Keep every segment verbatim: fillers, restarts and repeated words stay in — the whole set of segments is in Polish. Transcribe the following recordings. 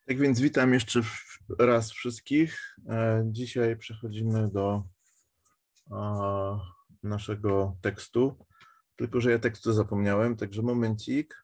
Tak więc witam jeszcze raz wszystkich. Dzisiaj przechodzimy do naszego tekstu, tylko że ja tekstu zapomniałem, także momencik.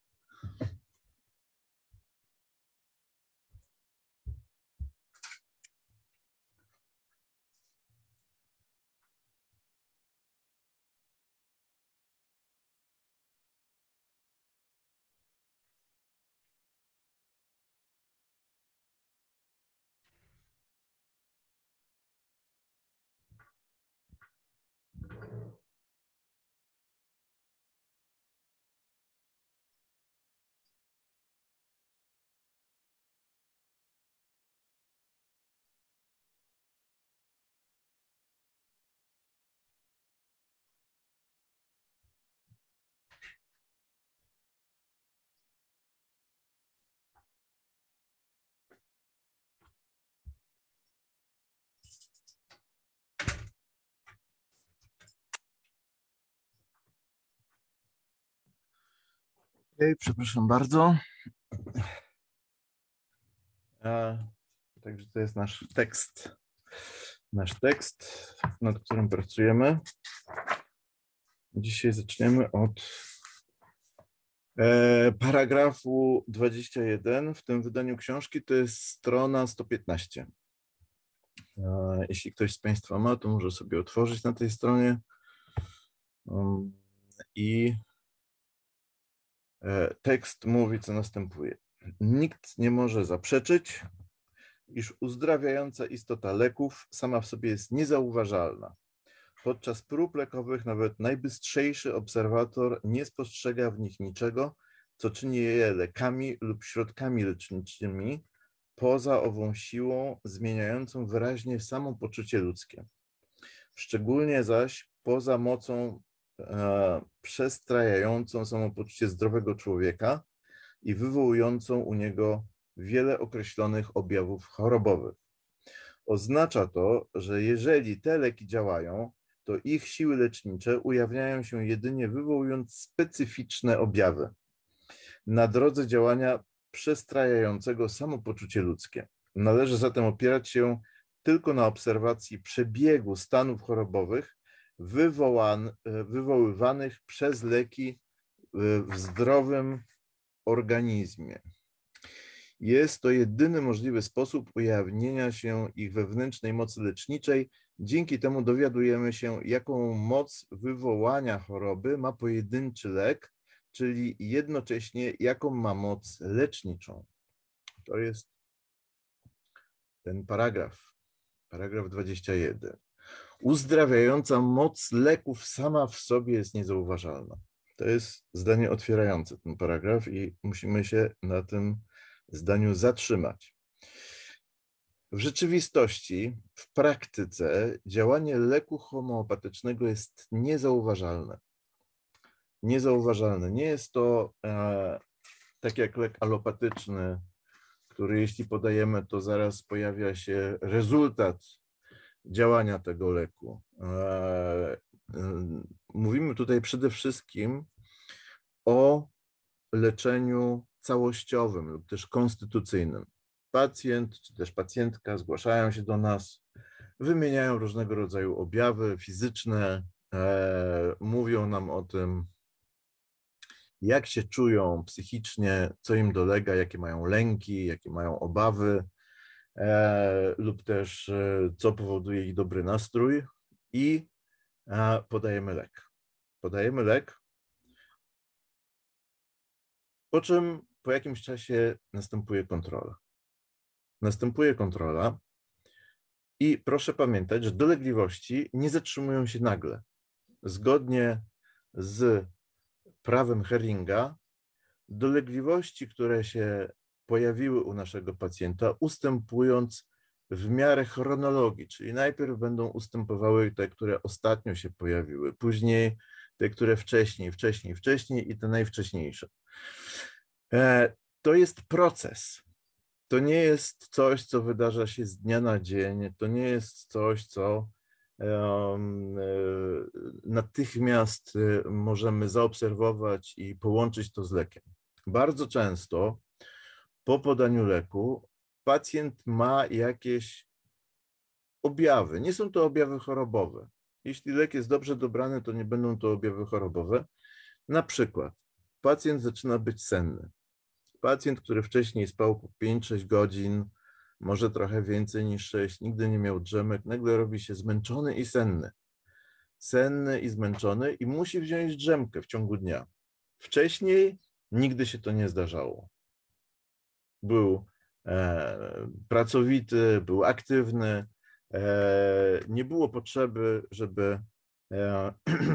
Okay, przepraszam bardzo. Także to jest nasz tekst, nasz tekst, nad którym pracujemy. Dzisiaj zaczniemy od paragrafu dwudziestego pierwszego. W tym wydaniu książki to jest strona sto piętnaście. Jeśli ktoś z Państwa ma, to może sobie otworzyć na tej stronie. I tekst mówi, co następuje. Nikt nie może zaprzeczyć, iż uzdrawiająca istota leków sama w sobie jest niezauważalna. Podczas prób lekowych nawet najbystrzejszy obserwator nie spostrzega w nich niczego, co czyni je lekami lub środkami leczniczymi, poza ową siłą zmieniającą wyraźnie samo poczucie ludzkie. Szczególnie zaś poza mocą e, przestrajającą samopoczucie zdrowego człowieka i wywołującą u niego wiele określonych objawów chorobowych. Oznacza to, że jeżeli te leki działają, to ich siły lecznicze ujawniają się jedynie wywołując specyficzne objawy na drodze działania przestrajającego samopoczucie ludzkie. Należy zatem opierać się tylko na obserwacji przebiegu stanów chorobowych wywołań, wywoływanych przez leki w zdrowym organizmie. Jest to jedyny możliwy sposób ujawnienia się ich wewnętrznej mocy leczniczej. Dzięki temu dowiadujemy się, jaką moc wywołania choroby ma pojedynczy lek, czyli jednocześnie jaką ma moc leczniczą. To jest ten paragraf, paragraf dwudziesty pierwszy. Uzdrawiająca moc leków sama w sobie jest niezauważalna. To jest zdanie otwierające ten paragraf i musimy się na tym zdaniu zatrzymać. W rzeczywistości, w praktyce działanie leku homeopatycznego jest niezauważalne. Niezauważalne. Nie jest to e, tak jak lek alopatyczny, który jeśli podajemy, to zaraz pojawia się rezultat działania tego leku. E, e, mówimy tutaj przede wszystkim o leczeniu całościowym lub też konstytucyjnym. Pacjent czy też pacjentka zgłaszają się do nas, wymieniają różnego rodzaju objawy fizyczne, e, mówią nam o tym, jak się czują psychicznie, co im dolega, jakie mają lęki, jakie mają obawy, e, lub też e, co powoduje ich dobry nastrój i e, podajemy lek. Podajemy lek, po czym po jakimś czasie następuje kontrola. Następuje kontrola i proszę pamiętać, że dolegliwości nie zatrzymują się nagle. Zgodnie z prawem Heringa, dolegliwości, które się pojawiły u naszego pacjenta, ustępując w miarę chronologii, czyli najpierw będą ustępowały te, które ostatnio się pojawiły, później te, które wcześniej, wcześniej, wcześniej i te najwcześniejsze. To jest proces. To nie jest coś, co wydarza się z dnia na dzień, to nie jest coś, co natychmiast możemy zaobserwować i połączyć to z lekiem. Bardzo często po podaniu leku pacjent ma jakieś objawy. Nie są to objawy chorobowe. Jeśli lek jest dobrze dobrany, to nie będą to objawy chorobowe. Na przykład pacjent zaczyna być senny. Pacjent, który wcześniej spał po pięć sześć godzin, może trochę więcej niż sześć, nigdy nie miał drzemek, nagle robi się zmęczony i senny. Senny i zmęczony i musi wziąć drzemkę w ciągu dnia. Wcześniej nigdy się to nie zdarzało. Był e, pracowity, był aktywny, e, nie było potrzeby, żeby e,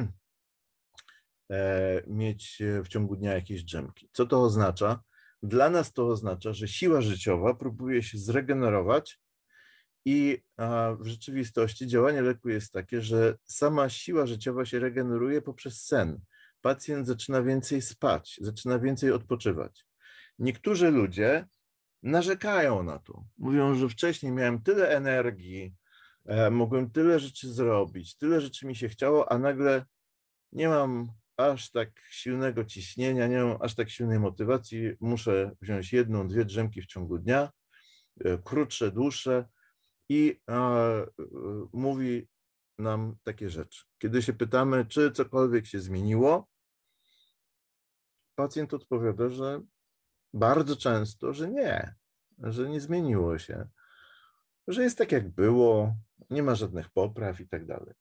e, mieć w ciągu dnia jakieś drzemki. Co to oznacza? Dla nas to oznacza, że siła życiowa próbuje się zregenerować i w rzeczywistości działanie leku jest takie, że sama siła życiowa się regeneruje poprzez sen. Pacjent zaczyna więcej spać, zaczyna więcej odpoczywać. Niektórzy ludzie narzekają na to. Mówią, że wcześniej miałem tyle energii, mogłem tyle rzeczy zrobić, tyle rzeczy mi się chciało, a nagle nie mam aż tak silnego ciśnienia, nie mam aż tak silnej motywacji, muszę wziąć jedną, dwie drzemki w ciągu dnia, krótsze, dłuższe i e, mówi nam takie rzeczy. Kiedy się pytamy, czy cokolwiek się zmieniło, pacjent odpowiada, że bardzo często, że nie, że nie zmieniło się, że jest tak jak było, nie ma żadnych popraw i tak dalej.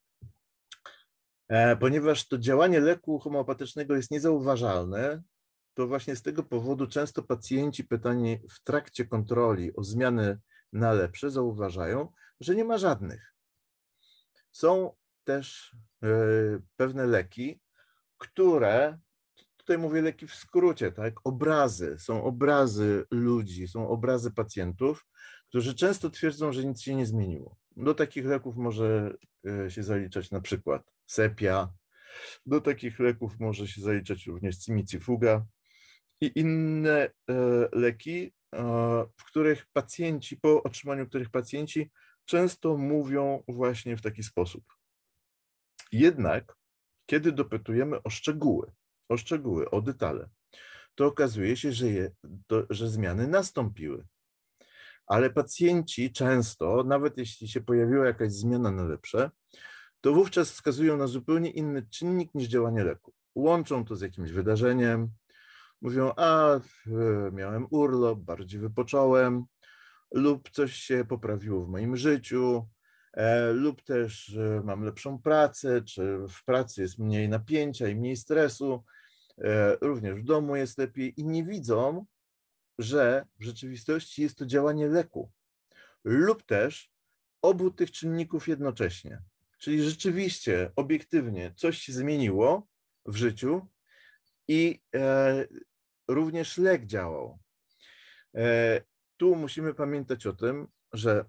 Ponieważ to działanie leku homeopatycznego jest niezauważalne, to właśnie z tego powodu często pacjenci pytani w trakcie kontroli o zmiany na lepsze zauważają, że nie ma żadnych. Są też pewne leki, które, tutaj mówię leki w skrócie, tak, obrazy, są obrazy ludzi, są obrazy pacjentów, którzy często twierdzą, że nic się nie zmieniło. Do takich leków może się zaliczać na przykład sepia, do takich leków może się zaliczać również cimicifuga i inne leki, w których pacjenci, po otrzymaniu których pacjenci często mówią właśnie w taki sposób. Jednak, kiedy dopytujemy o szczegóły, o szczegóły, o detale, to okazuje się, że, je, to, że zmiany nastąpiły. Ale pacjenci często, nawet jeśli się pojawiła jakaś zmiana na lepsze, to wówczas wskazują na zupełnie inny czynnik niż działanie leku. Łączą to z jakimś wydarzeniem, mówią, a miałem urlop, bardziej wypocząłem, lub coś się poprawiło w moim życiu, e, lub też e, mam lepszą pracę, czy w pracy jest mniej napięcia i mniej stresu, e, również w domu jest lepiej i nie widzą, że w rzeczywistości jest to działanie leku lub też obu tych czynników jednocześnie. Czyli rzeczywiście, obiektywnie coś się zmieniło w życiu i e, również lek działał. E, tu musimy pamiętać o tym, że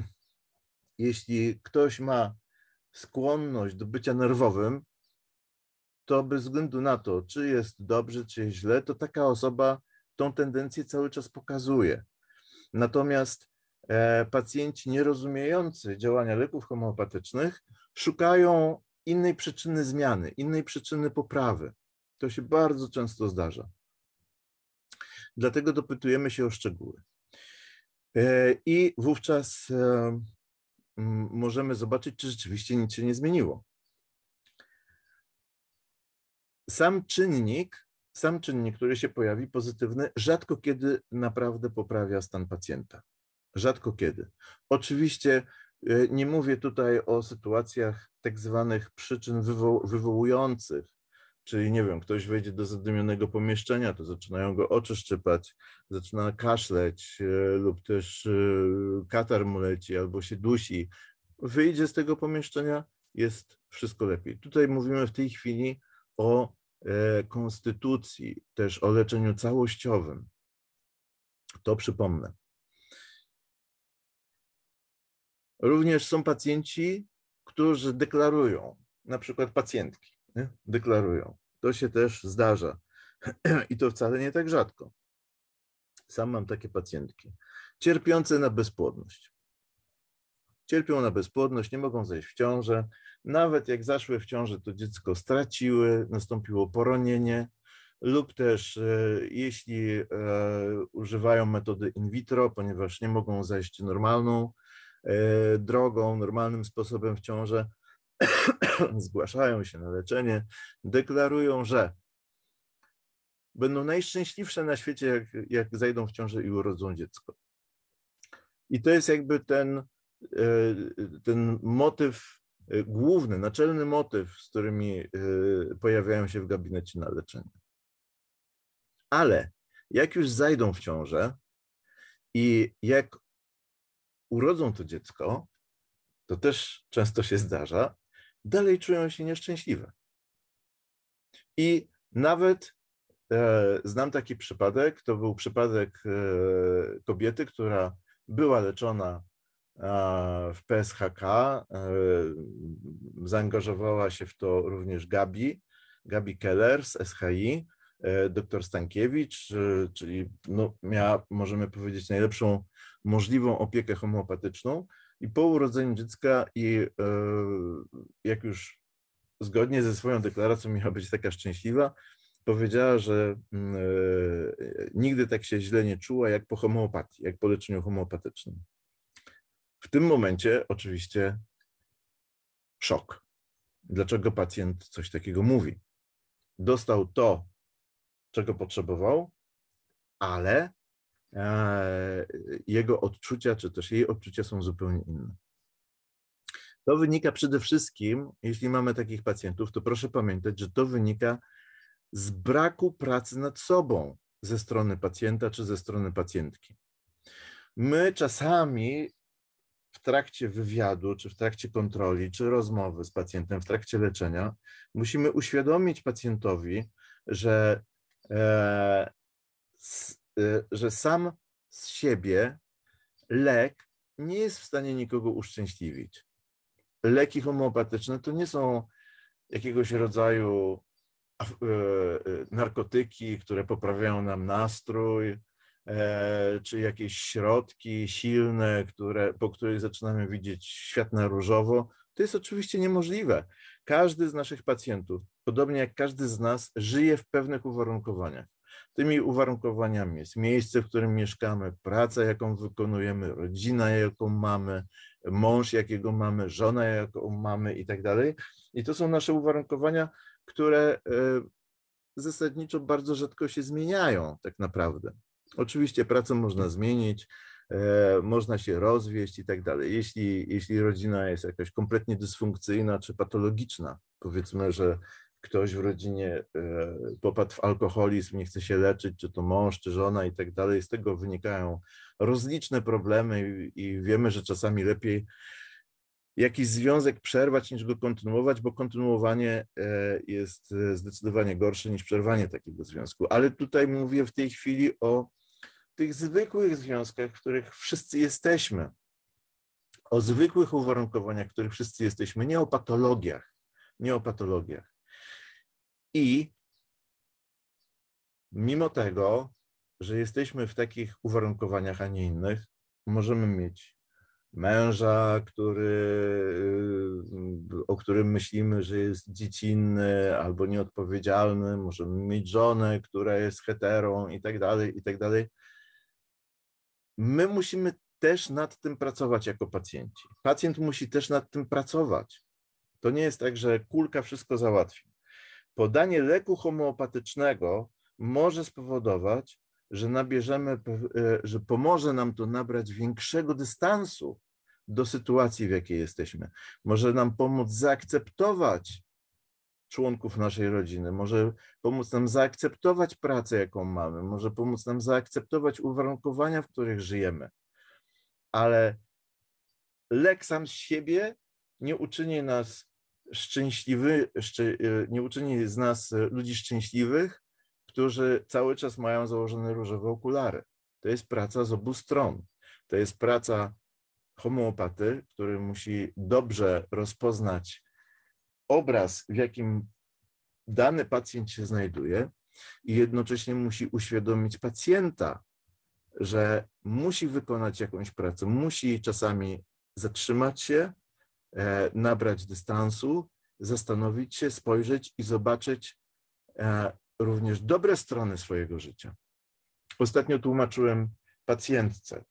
jeśli ktoś ma skłonność do bycia nerwowym, to bez względu na to, czy jest dobrze, czy jest źle, to taka osoba tą tendencję cały czas pokazuje. Natomiast e, pacjenci nierozumiejący działania leków homeopatycznych szukają innej przyczyny zmiany, innej przyczyny poprawy. To się bardzo często zdarza. Dlatego dopytujemy się o szczegóły. E, I wówczas e, możemy zobaczyć, czy rzeczywiście nic się nie zmieniło. Sam czynnik, sam czynnik, który się pojawi, pozytywny, rzadko kiedy naprawdę poprawia stan pacjenta. Rzadko kiedy. Oczywiście nie mówię tutaj o sytuacjach tak zwanych przyczyn wywo wywołujących, czyli nie wiem, ktoś wejdzie do zadymionego pomieszczenia, to zaczynają go oczy szczypać, zaczyna kaszleć lub też katar mu leci albo się dusi. Wyjdzie z tego pomieszczenia, jest wszystko lepiej. Tutaj mówimy w tej chwili o konstytucji, też o leczeniu całościowym. To przypomnę. Również są pacjenci, którzy deklarują, na przykład pacjentki, nie? deklarują. To się też zdarza i to wcale nie tak rzadko. Sam mam takie pacjentki, cierpiące na bezpłodność. Cierpią na bezpłodność, nie mogą zajść w ciążę. Nawet jak zaszły w ciążę, to dziecko straciły, nastąpiło poronienie. lub też jeśli używają metody in vitro, ponieważ nie mogą zajść normalną drogą, normalnym sposobem w ciążę, zgłaszają się na leczenie, deklarują, że będą najszczęśliwsze na świecie, jak, jak zajdą w ciążę i urodzą dziecko. I to jest jakby ten, ten motyw główny, naczelny motyw, z którymi pojawiają się w gabinecie na leczenie. Ale jak już zajdą w ciążę i jak urodzą to dziecko, to też często się zdarza, dalej czują się nieszczęśliwe. I nawet e, znam taki przypadek, to był przypadek e, kobiety, która była leczona e, w P S H K, e, zaangażowała się w to również Gabi, Gabi Keller z S H I, e, dr Stankiewicz, e, czyli no, miała, możemy powiedzieć, najlepszą możliwą opiekę homeopatyczną. I po urodzeniu dziecka i e, jak już zgodnie ze swoją deklaracją miała być taka szczęśliwa, powiedziała, że e, nigdy tak się źle nie czuła jak po homeopatii, jak po leczeniu homeopatycznym. W tym momencie oczywiście szok. Dlaczego pacjent coś takiego mówi? Dostał to, czego potrzebował, ale jego odczucia, czy też jej odczucia są zupełnie inne. To wynika przede wszystkim, jeśli mamy takich pacjentów, to proszę pamiętać, że to wynika z braku pracy nad sobą ze strony pacjenta czy ze strony pacjentki. My czasami w trakcie wywiadu, czy w trakcie kontroli, czy rozmowy z pacjentem, w trakcie leczenia, musimy uświadomić pacjentowi, że e, że sam z siebie lek nie jest w stanie nikogo uszczęśliwić. Leki homeopatyczne to nie są jakiegoś rodzaju narkotyki, które poprawiają nam nastrój, czy jakieś środki silne, które, po których zaczynamy widzieć świat na różowo. To jest oczywiście niemożliwe. Każdy z naszych pacjentów, podobnie jak każdy z nas, żyje w pewnych uwarunkowaniach. Tymi uwarunkowaniami jest miejsce, w którym mieszkamy, praca, jaką wykonujemy, rodzina, jaką mamy, mąż, jakiego mamy, żona, jaką mamy i tak dalej. I to są nasze uwarunkowania, które zasadniczo bardzo rzadko się zmieniają tak naprawdę. Oczywiście pracę można zmienić, można się rozwieść i tak dalej. Jeśli, jeśli rodzina jest jakaś kompletnie dysfunkcyjna czy patologiczna, powiedzmy, że ktoś w rodzinie popadł w alkoholizm, nie chce się leczyć, czy to mąż, czy żona i tak dalej, z tego wynikają rozliczne problemy i, i wiemy, że czasami lepiej jakiś związek przerwać niż go kontynuować, bo kontynuowanie jest zdecydowanie gorsze niż przerwanie takiego związku. Ale tutaj mówię w tej chwili o tych zwykłych związkach, w których wszyscy jesteśmy, o zwykłych uwarunkowaniach, w których wszyscy jesteśmy, nie o patologiach, nie o patologiach. I mimo tego, że jesteśmy w takich uwarunkowaniach, a nie innych, możemy mieć męża, który, o którym myślimy, że jest dziecinny albo nieodpowiedzialny, możemy mieć żonę, która jest heterą i tak dalej, i tak dalej. My musimy też nad tym pracować jako pacjenci. Pacjent musi też nad tym pracować. To nie jest tak, że kulka wszystko załatwi. Podanie leku homeopatycznego może spowodować, że nabierzemy, że pomoże nam to nabrać większego dystansu do sytuacji, w jakiej jesteśmy. Może nam pomóc zaakceptować członków naszej rodziny, może pomóc nam zaakceptować pracę, jaką mamy, może pomóc nam zaakceptować uwarunkowania, w których żyjemy. Ale lek sam z siebie nie uczyni nas szczęśliwy, nie uczyni z nas ludzi szczęśliwych, którzy cały czas mają założone różowe okulary. To jest praca z obu stron. To jest praca homeopaty, który musi dobrze rozpoznać obraz, w jakim dany pacjent się znajduje i jednocześnie musi uświadomić pacjenta, że musi wykonać jakąś pracę, musi czasami zatrzymać się, nabrać dystansu, zastanowić się, spojrzeć i zobaczyć również dobre strony swojego życia. Ostatnio tłumaczyłem pacjentce,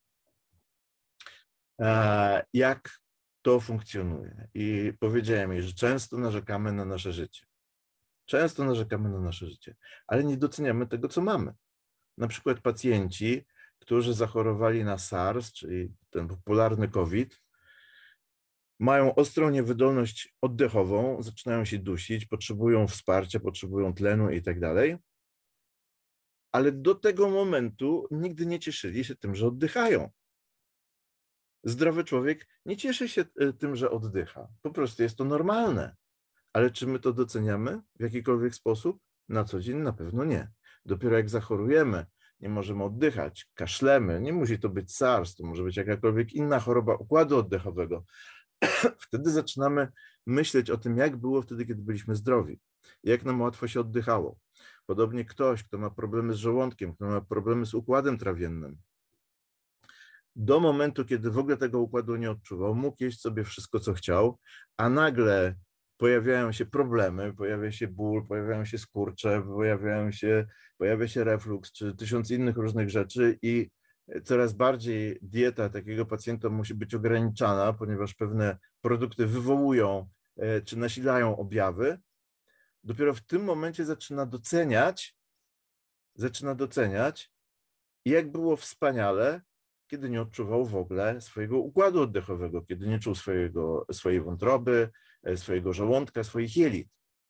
jak to funkcjonuje i powiedziałem jej, że często narzekamy na nasze życie. Często narzekamy na nasze życie, ale nie doceniamy tego, co mamy. Na przykład pacjenci, którzy zachorowali na SARS, czyli ten popularny COVID, mają ostrą niewydolność oddechową, zaczynają się dusić, potrzebują wsparcia, potrzebują tlenu i tak dalej, ale do tego momentu nigdy nie cieszyli się tym, że oddychają. Zdrowy człowiek nie cieszy się tym, że oddycha. Po prostu jest to normalne. Ale czy my to doceniamy w jakikolwiek sposób? Na co dzień na pewno nie. Dopiero jak zachorujemy, nie możemy oddychać, kaszlemy, nie musi to być SARS, to może być jakakolwiek inna choroba układu oddechowego. Wtedy zaczynamy myśleć o tym, jak było wtedy, kiedy byliśmy zdrowi, jak nam łatwo się oddychało. Podobnie ktoś, kto ma problemy z żołądkiem, kto ma problemy z układem trawiennym, do momentu, kiedy w ogóle tego układu nie odczuwał, mógł jeść sobie wszystko, co chciał, a nagle pojawiają się problemy, pojawia się ból, pojawiają się skurcze, pojawiają się, pojawia się refluks, czy tysiąc innych różnych rzeczy i coraz bardziej dieta takiego pacjenta musi być ograniczana, ponieważ pewne produkty wywołują czy nasilają objawy. Dopiero w tym momencie zaczyna doceniać, zaczyna doceniać, jak było wspaniale, kiedy nie odczuwał w ogóle swojego układu oddechowego, kiedy nie czuł swojego, swojej wątroby, swojego żołądka, swoich jelit.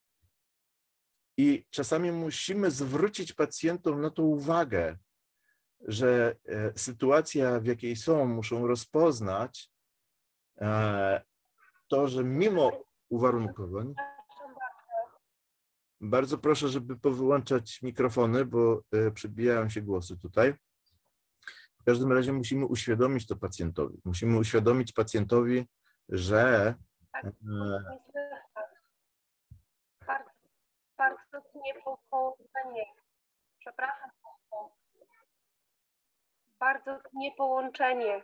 I czasami musimy zwrócić pacjentom na to uwagę, że sytuacja, w jakiej są, muszą rozpoznać to, że mimo uwarunkowań... Bardzo proszę, żeby powyłączać mikrofony, bo przebijają się głosy tutaj. W każdym razie musimy uświadomić to pacjentowi. Musimy uświadomić pacjentowi, że... Bardzo, bardzo niepołączenie. Przepraszam. Bardzo niepołączenie.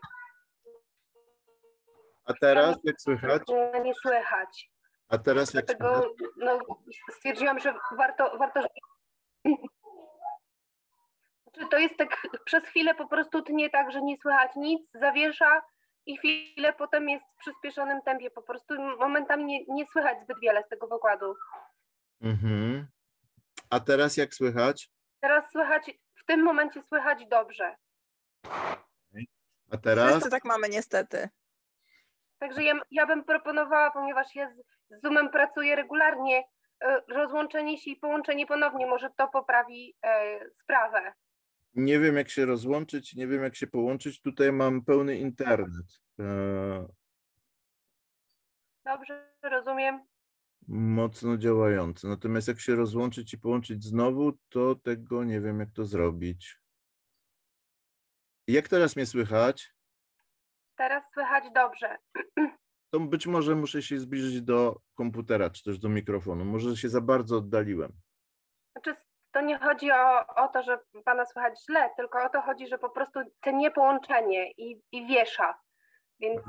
A teraz jak słychać? Nie słychać. A teraz jak Dlatego no, stwierdziłam, że warto, warto żeby... To jest tak, przez chwilę po prostu tnie tak, że nie słychać nic, zawiesza i chwilę potem jest w przyspieszonym tempie. Po prostu momentami nie, nie słychać zbyt wiele z tego wykładu. Mhm. A teraz jak słychać? Teraz słychać, w tym momencie słychać dobrze. A teraz? Wszyscy tak mamy niestety. Także ja, ja bym proponowała, ponieważ ja z, z Zoomem pracuję regularnie, rozłączenie się i połączenie ponownie, może to poprawi e, sprawę. Nie wiem, jak się rozłączyć, nie wiem, jak się połączyć. Tutaj mam pełny internet. Dobrze, rozumiem. Mocno działający. Natomiast jak się rozłączyć i połączyć znowu, to tego nie wiem, jak to zrobić. Jak teraz mnie słychać? Teraz słychać dobrze. To być może muszę się zbliżyć do komputera, czy też do mikrofonu. Może się za bardzo oddaliłem. Znaczy, to nie chodzi o, o to, że pana słychać źle, tylko o to chodzi, że po prostu to niepołączenie i, i wiesza. Więc...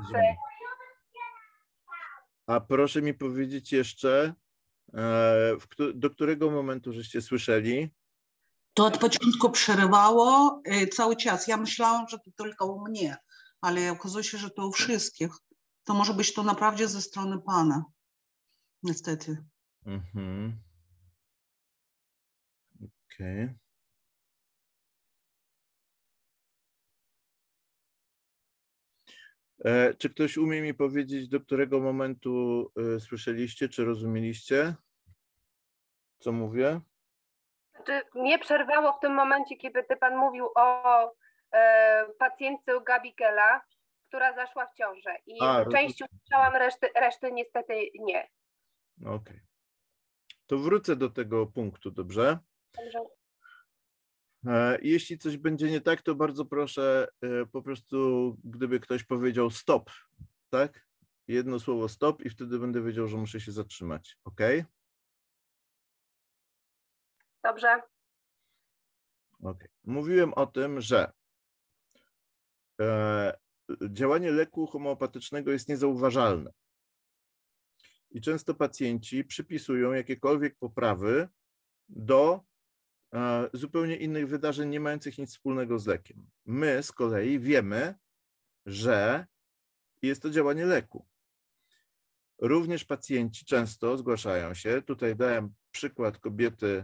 A proszę mi powiedzieć jeszcze, do którego momentu żeście słyszeli? To od początku przerywało cały czas. Ja myślałam, że to tylko u mnie, ale okazuje się, że to u wszystkich. To może być to naprawdę ze strony pana. Niestety. Mhm. Okej. Okay. E, czy ktoś umie mi powiedzieć, do którego momentu e, słyszeliście, czy rozumieliście, co mówię? Znaczy, mnie przerwało w tym momencie, kiedy ty pan mówił o e, pacjentce u Gabikela, która zaszła w ciążę. I A, części usłyszałam, reszty, reszty niestety nie. Okej. Okay. To wrócę do tego punktu, dobrze? Dobrze. Jeśli coś będzie nie tak, to bardzo proszę po prostu, gdyby ktoś powiedział stop, tak? Jedno słowo stop i wtedy będę wiedział, że muszę się zatrzymać, ok? Dobrze. Ok. Mówiłem o tym, że działanie leku homeopatycznego jest niezauważalne i często pacjenci przypisują jakiekolwiek poprawy do zupełnie innych wydarzeń, nie mających nic wspólnego z lekiem. My z kolei wiemy, że jest to działanie leku. Również pacjenci często zgłaszają się, tutaj dałem przykład kobiety,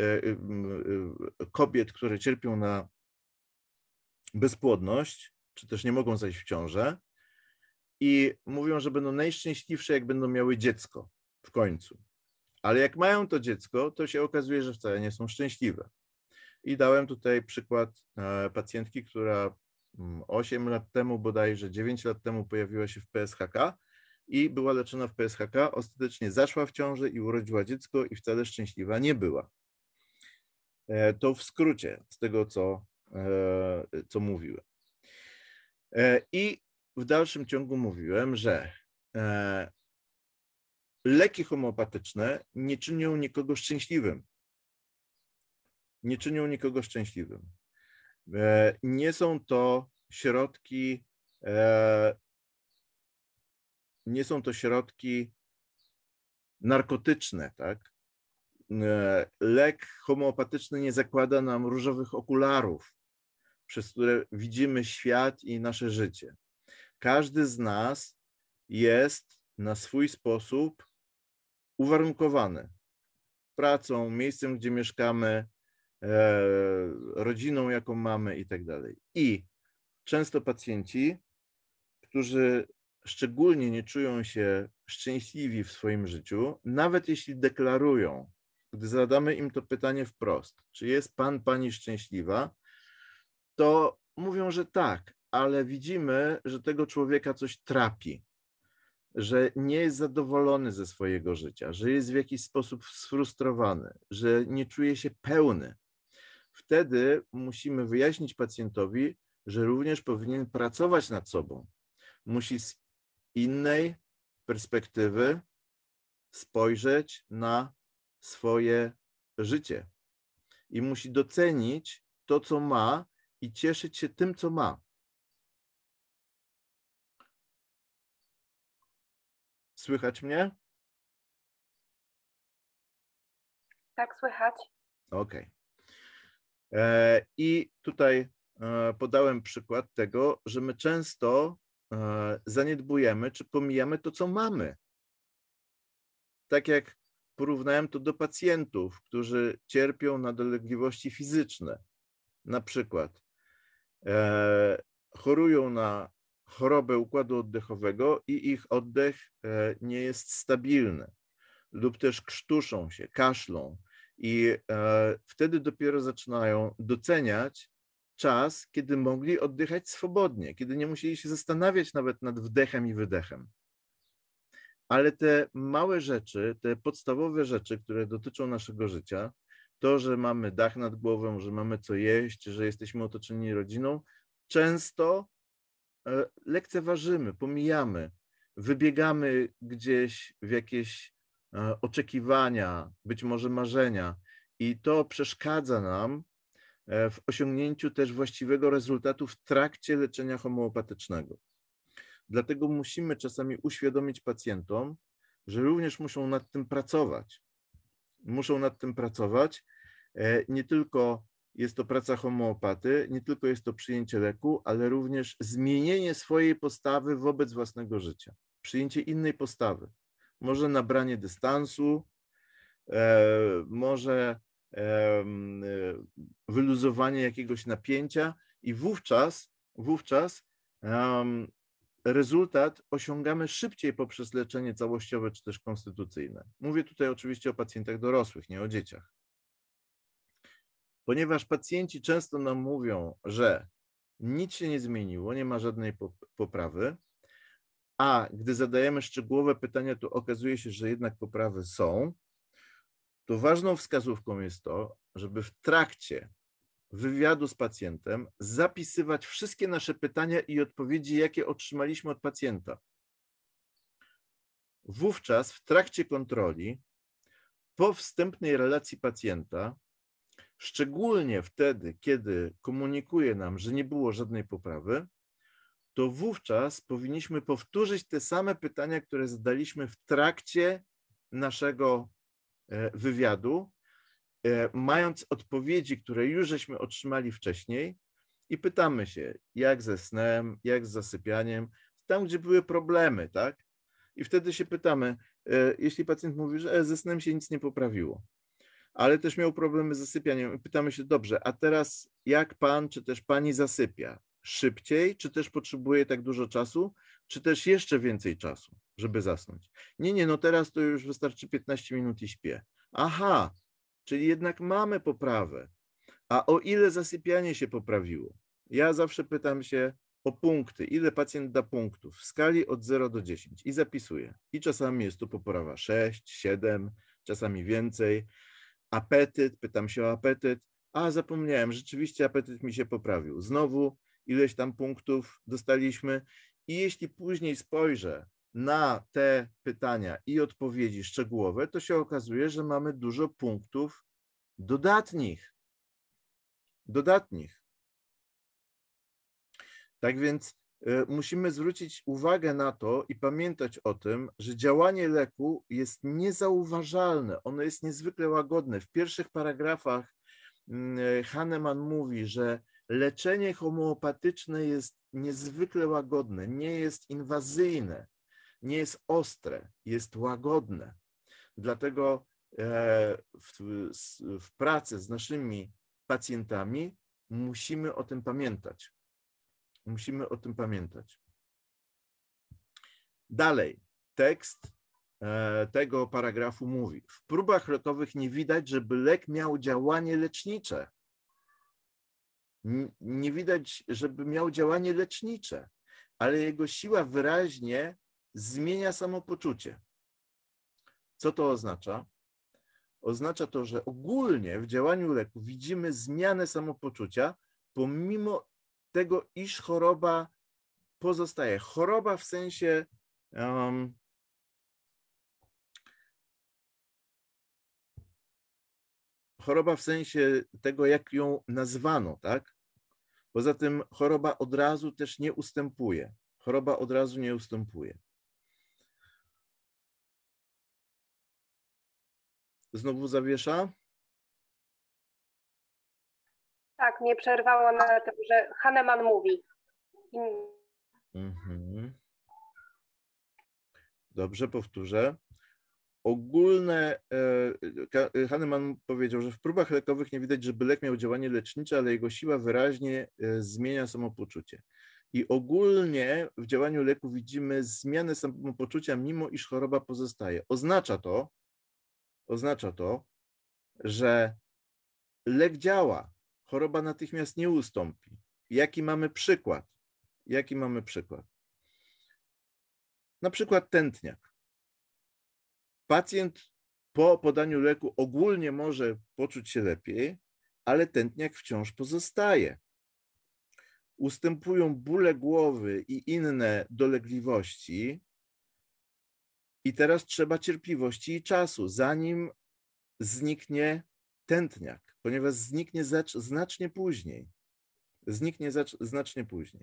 kobiet, które cierpią na bezpłodność, czy też nie mogą zajść w ciążę i mówią, że będą najszczęśliwsze, jak będą miały dziecko w końcu. Ale jak mają to dziecko, to się okazuje, że wcale nie są szczęśliwe. I dałem tutaj przykład pacjentki, która osiem lat temu, bodajże dziewięć lat temu pojawiła się w P S H K i była leczona w P S H K, ostatecznie zaszła w ciążę i urodziła dziecko i wcale szczęśliwa nie była. To w skrócie z tego, co, co mówiłem. I w dalszym ciągu mówiłem, że leki homeopatyczne nie czynią nikogo szczęśliwym. Nie czynią nikogo szczęśliwym. Nie są to środki, nie są to środki narkotyczne, tak? Lek homeopatyczny nie zakłada nam różowych okularów, przez które widzimy świat i nasze życie. Każdy z nas jest na swój sposób uwarunkowany pracą, miejscem, gdzie mieszkamy, rodziną, jaką mamy i tak dalej. I często pacjenci, którzy szczególnie nie czują się szczęśliwi w swoim życiu, nawet jeśli deklarują, gdy zadamy im to pytanie wprost, czy jest pan, pani szczęśliwa, to mówią, że tak, ale widzimy, że tego człowieka coś trapi, że nie jest zadowolony ze swojego życia, że jest w jakiś sposób sfrustrowany, że nie czuje się pełny. Wtedy musimy wyjaśnić pacjentowi, że również powinien pracować nad sobą. Musi z innej perspektywy spojrzeć na swoje życie i musi docenić to, co ma i cieszyć się tym, co ma. Słychać mnie? Tak, słychać. Okej. I tutaj podałem przykład tego, że my często zaniedbujemy czy pomijamy to, co mamy. Tak jak porównałem to do pacjentów, którzy cierpią na dolegliwości fizyczne. Na przykład chorują na chorobę układu oddechowego i ich oddech nie jest stabilny lub też krztuszą się, kaszlą i wtedy dopiero zaczynają doceniać czas, kiedy mogli oddychać swobodnie, kiedy nie musieli się zastanawiać nawet nad wdechem i wydechem. Ale te małe rzeczy, te podstawowe rzeczy, które dotyczą naszego życia, to, że mamy dach nad głową, że mamy co jeść, że jesteśmy otoczeni rodziną, często lekceważymy, pomijamy, wybiegamy gdzieś w jakieś oczekiwania, być może marzenia i to przeszkadza nam w osiągnięciu też właściwego rezultatu w trakcie leczenia homeopatycznego. Dlatego musimy czasami uświadomić pacjentom, że również muszą nad tym pracować. Muszą nad tym pracować. Nie tylko jest to praca homeopaty, nie tylko jest to przyjęcie leku, ale również zmienienie swojej postawy wobec własnego życia. Przyjęcie innej postawy. Może nabranie dystansu, może wyluzowanie jakiegoś napięcia i wówczas, wówczas rezultat osiągamy szybciej poprzez leczenie całościowe czy też konstytucyjne. Mówię tutaj oczywiście o pacjentach dorosłych, nie o dzieciach. Ponieważ pacjenci często nam mówią, że nic się nie zmieniło, nie ma żadnej poprawy, a gdy zadajemy szczegółowe pytania, to okazuje się, że jednak poprawy są, to ważną wskazówką jest to, żeby w trakcie wywiadu z pacjentem zapisywać wszystkie nasze pytania i odpowiedzi, jakie otrzymaliśmy od pacjenta. Wówczas w trakcie kontroli, po wstępnej relacji pacjenta, szczególnie wtedy, kiedy komunikuje nam, że nie było żadnej poprawy, to wówczas powinniśmy powtórzyć te same pytania, które zadaliśmy w trakcie naszego wywiadu mając odpowiedzi, które już żeśmy otrzymali wcześniej i pytamy się, jak ze snem, jak z zasypianiem, tam, gdzie były problemy, tak? I wtedy się pytamy, jeśli pacjent mówi, że ze snem się nic nie poprawiło, ale też miał problemy z zasypianiem, pytamy się, dobrze, a teraz jak pan czy też pani zasypia? Szybciej, czy też potrzebuje tak dużo czasu, czy też jeszcze więcej czasu, żeby zasnąć? Nie, nie, no teraz to już wystarczy piętnaście minut i śpię. Aha, czyli jednak mamy poprawę. A o ile zasypianie się poprawiło? Ja zawsze pytam się o punkty, ile pacjent da punktów w skali od zera do dziesięciu i zapisuję. I czasami jest to poprawa sześć, siedem, czasami więcej. Apetyt, pytam się o apetyt. A, zapomniałem, rzeczywiście apetyt mi się poprawił. Znowu ileś tam punktów dostaliśmy i jeśli później spojrzę na te pytania i odpowiedzi szczegółowe, to się okazuje, że mamy dużo punktów dodatnich. Dodatnich. Tak więc y, musimy zwrócić uwagę na to i pamiętać o tym, że działanie leku jest niezauważalne, ono jest niezwykle łagodne. W pierwszych paragrafach y, Hahnemann mówi, że leczenie homeopatyczne jest niezwykle łagodne, nie jest inwazyjne, nie jest ostre, jest łagodne. Dlatego w, w pracy z naszymi pacjentami musimy o tym pamiętać. Musimy o tym pamiętać. Dalej, tekst tego paragrafu mówi: w próbach lekowych nie widać, żeby lek miał działanie lecznicze. Nie widać, żeby miał działanie lecznicze, ale jego siła wyraźnie zmienia samopoczucie. Co to oznacza? Oznacza to, że ogólnie w działaniu leku widzimy zmianę samopoczucia, pomimo tego, iż choroba pozostaje. Choroba w sensie um, choroba w sensie tego, jak ją nazwano, tak? Poza tym choroba od razu też nie ustępuje. Choroba od razu nie ustępuje. Znowu zawiesza? Tak, mnie przerwało na tym, że Hahnemann mówi. Mhm. Dobrze, powtórzę. Ogólne, e, Hahnemann powiedział, że w próbach lekowych nie widać, żeby lek miał działanie lecznicze, ale jego siła wyraźnie e, zmienia samopoczucie. I ogólnie w działaniu leku widzimy zmianę samopoczucia, mimo iż choroba pozostaje. Oznacza to, oznacza to, że lek działa, choroba natychmiast nie ustąpi. Jaki mamy przykład? Jaki mamy przykład? Na przykład tętniak. Pacjent po podaniu leku ogólnie może poczuć się lepiej, ale tętniak wciąż pozostaje. Ustępują bóle głowy i inne dolegliwości i teraz trzeba cierpliwości i czasu, zanim zniknie tętniak, ponieważ zniknie znacznie później. Zniknie znacznie później.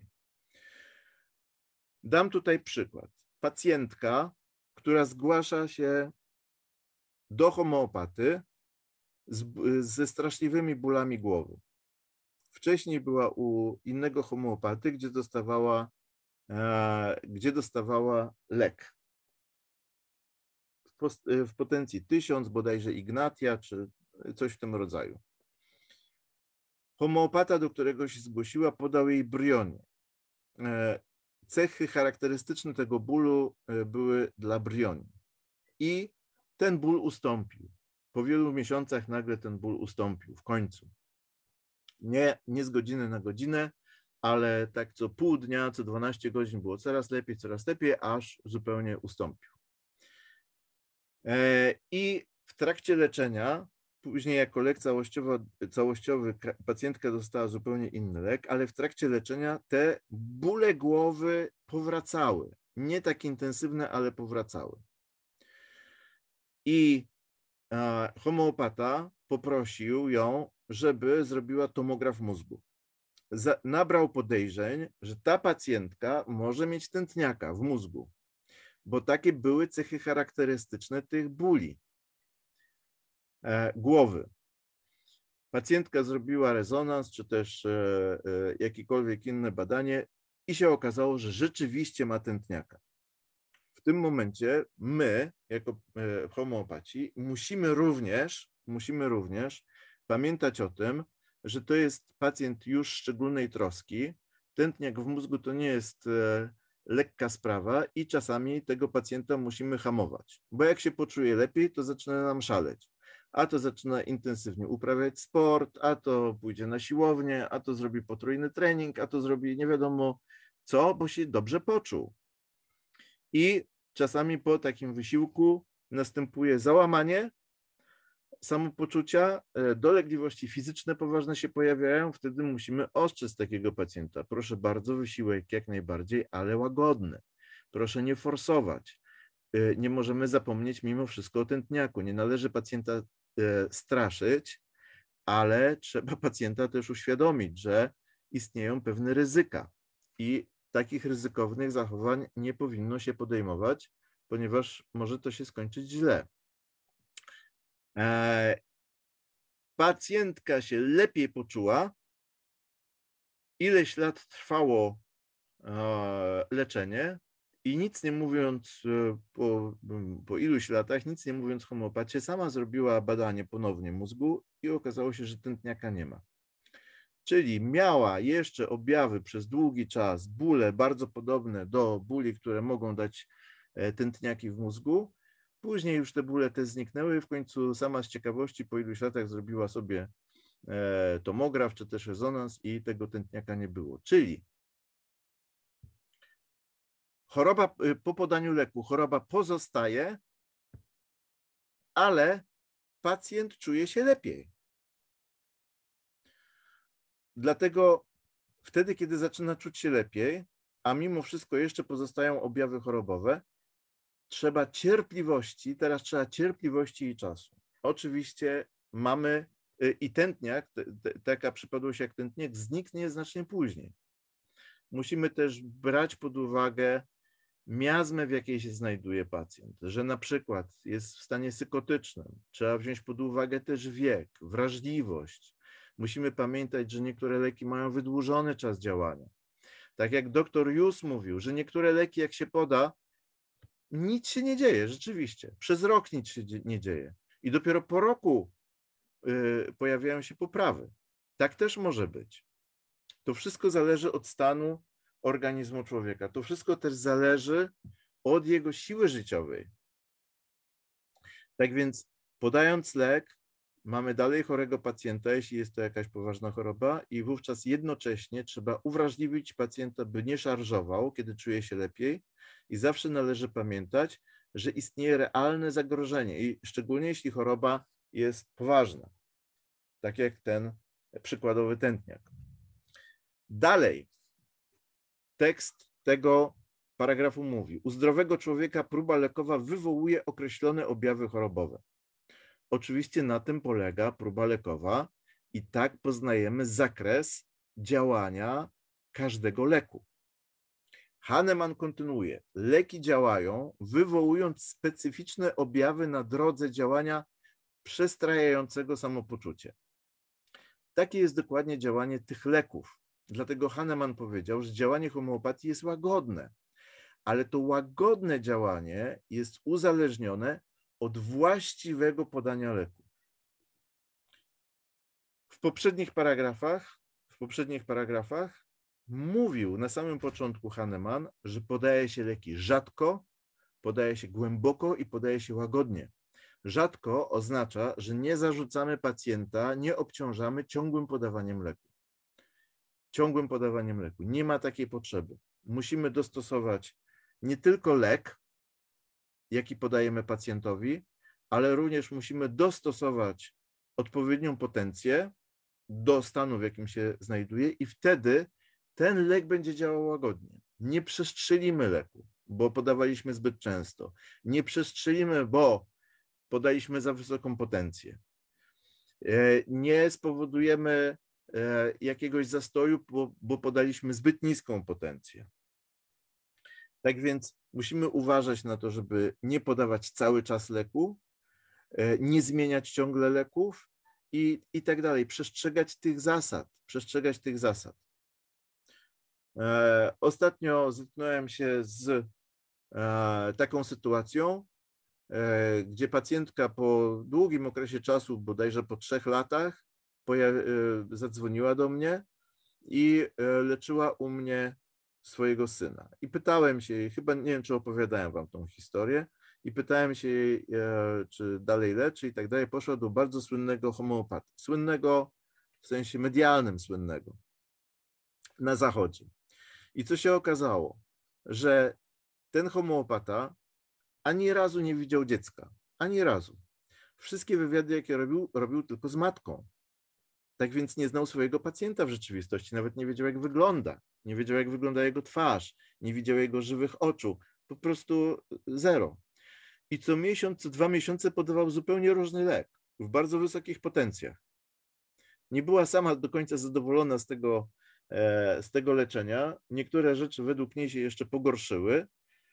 Dam tutaj przykład. Pacjentka, która zgłasza się do homeopaty z, ze straszliwymi bólami głowy. Wcześniej była u innego homeopaty, gdzie dostawała, e, gdzie dostawała lek. W, w potencji tysiąc, bodajże Ignatia, czy coś w tym rodzaju. Homeopata, do którego się zgłosiła, podał jej brionię. E, cechy charakterystyczne tego bólu były dla brioni. I ten ból ustąpił. Po wielu miesiącach nagle ten ból ustąpił, w końcu. Nie, nie z godziny na godzinę, ale tak co pół dnia, co dwanaście godzin było coraz lepiej, coraz lepiej, aż zupełnie ustąpił. I w trakcie leczenia, później jako lek całościowy, całościowy pacjentka dostała zupełnie inny lek, ale w trakcie leczenia te bóle głowy powracały. Nie tak intensywne, ale powracały. I homeopata poprosił ją, żeby zrobiła tomograf mózgu. Nabrał podejrzeń, że ta pacjentka może mieć tętniaka w mózgu, bo takie były cechy charakterystyczne tych bóli e, głowy. Pacjentka zrobiła rezonans, czy też e, e, jakiekolwiek inne badanie i się okazało, że rzeczywiście ma tętniaka. W tym momencie my, jako e, homeopaci, musimy również, musimy również pamiętać o tym, że to jest pacjent już szczególnej troski. Tętniak w mózgu to nie jest e, lekka sprawa i czasami tego pacjenta musimy hamować, bo jak się poczuje lepiej, to zaczyna nam szaleć. A to zaczyna intensywnie uprawiać sport, a to pójdzie na siłownię, a to zrobi potrójny trening, a to zrobi nie wiadomo co, bo się dobrze poczuł. I czasami po takim wysiłku następuje załamanie samopoczucia, dolegliwości fizyczne poważne się pojawiają, wtedy musimy ostrzec takiego pacjenta. Proszę bardzo, wysiłek jak najbardziej, ale łagodny. Proszę nie forsować. Nie możemy zapomnieć mimo wszystko o tętniaku. Nie należy pacjenta straszyć, ale trzeba pacjenta też uświadomić, że istnieją pewne ryzyka i takich ryzykownych zachowań nie powinno się podejmować, ponieważ może to się skończyć źle. Pacjentka się lepiej poczuła, ileś lat trwało leczenie i nic nie mówiąc po, po iluś latach, nic nie mówiąc homeopacie, sama zrobiła badanie ponownie mózgu i okazało się, że tętniaka nie ma. Czyli miała jeszcze objawy przez długi czas, bóle bardzo podobne do bóli, które mogą dać tętniaki w mózgu. Później już te bóle te zniknęły, w końcu sama z ciekawości po iluś latach zrobiła sobie tomograf czy też rezonans i tego tętniaka nie było. Czyli choroba po podaniu leku, choroba pozostaje, ale pacjent czuje się lepiej. Dlatego wtedy, kiedy zaczyna czuć się lepiej, a mimo wszystko jeszcze pozostają objawy chorobowe, trzeba cierpliwości, teraz trzeba cierpliwości i czasu. Oczywiście mamy i tętniak, taka przypadłość jak tętniak zniknie znacznie później. Musimy też brać pod uwagę miazmę, w jakiej się znajduje pacjent, że na przykład jest w stanie psychotycznym. Trzeba wziąć pod uwagę też wiek, wrażliwość. Musimy pamiętać, że niektóre leki mają wydłużony czas działania. Tak jak doktor Hughes mówił, że niektóre leki jak się poda, nic się nie dzieje, rzeczywiście. Przez rok nic się nie dzieje. I dopiero po roku y, pojawiają się poprawy. Tak też może być. To wszystko zależy od stanu organizmu człowieka. To wszystko też zależy od jego siły życiowej. Tak więc podając lek, mamy dalej chorego pacjenta, jeśli jest to jakaś poważna choroba i wówczas jednocześnie trzeba uwrażliwić pacjenta, by nie szarżował, kiedy czuje się lepiej i zawsze należy pamiętać, że istnieje realne zagrożenie i szczególnie jeśli choroba jest poważna, tak jak ten przykładowy tętniak. Dalej, tekst tego paragrafu mówi: u zdrowego człowieka próba lekowa wywołuje określone objawy chorobowe. Oczywiście na tym polega próba lekowa i tak poznajemy zakres działania każdego leku. Hahnemann kontynuuje: leki działają, wywołując specyficzne objawy na drodze działania przestrajającego samopoczucie. Takie jest dokładnie działanie tych leków. Dlatego Hahnemann powiedział, że działanie homeopatii jest łagodne, ale to łagodne działanie jest uzależnione od właściwego podania leku. W poprzednich paragrafach, w poprzednich paragrafach mówił na samym początku Hahnemann, że podaje się leki rzadko, podaje się głęboko i podaje się łagodnie. Rzadko oznacza, że nie zarzucamy pacjenta, nie obciążamy ciągłym podawaniem leku. Ciągłym podawaniem leku. Nie ma takiej potrzeby. Musimy dostosować nie tylko lek, jaki podajemy pacjentowi, ale również musimy dostosować odpowiednią potencję do stanu, w jakim się znajduje i wtedy ten lek będzie działał łagodnie. Nie przestrzelimy leku, bo podawaliśmy zbyt często. Nie przestrzelimy, bo podaliśmy za wysoką potencję. Nie spowodujemy jakiegoś zastoju, bo, bo podaliśmy zbyt niską potencję. Tak więc musimy uważać na to, żeby nie podawać cały czas leku, nie zmieniać ciągle leków i, i tak dalej. Przestrzegać tych zasad, przestrzegać tych zasad. E, ostatnio zetknąłem się z e, taką sytuacją, e, gdzie pacjentka po długim okresie czasu, bodajże po trzech latach, pojawi, e, zadzwoniła do mnie i e, leczyła u mnie swojego syna. I pytałem się jej, chyba nie wiem, czy opowiadałem wam tą historię, i pytałem się jej, e, czy dalej leczy i tak dalej. Poszła do bardzo słynnego homeopaty. Słynnego w sensie medialnym słynnego na zachodzie. I co się okazało? Że ten homeopata ani razu nie widział dziecka. Ani razu. Wszystkie wywiady, jakie robił, robił tylko z matką. Tak więc nie znał swojego pacjenta w rzeczywistości. Nawet nie wiedział, jak wygląda. Nie wiedział, jak wygląda jego twarz. Nie widział jego żywych oczu. Po prostu zero. I co miesiąc, co dwa miesiące podawał zupełnie różny lek. W bardzo wysokich potencjach. Nie była sama do końca zadowolona z tego, z tego leczenia. Niektóre rzeczy według niej się jeszcze pogorszyły.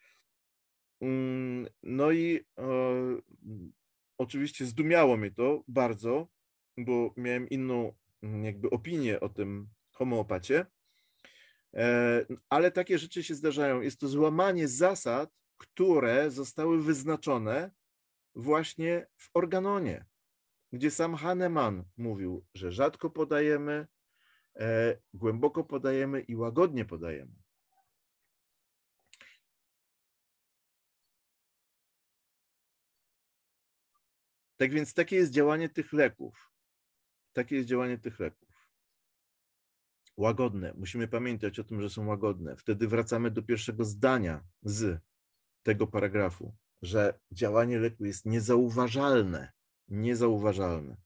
No i e, oczywiście zdumiało mnie to bardzo, bo miałem inną jakby opinię o tym homeopacie. E, ale takie rzeczy się zdarzają. Jest to złamanie zasad, które zostały wyznaczone właśnie w Organonie, gdzie sam Hahnemann mówił, że rzadko podajemy, e, głęboko podajemy i łagodnie podajemy. Tak więc takie jest działanie tych leków. Takie jest działanie tych leków. Łagodne. Musimy pamiętać o tym, że są łagodne. Wtedy wracamy do pierwszego zdania z tego paragrafu, że działanie leku jest niezauważalne. Niezauważalne.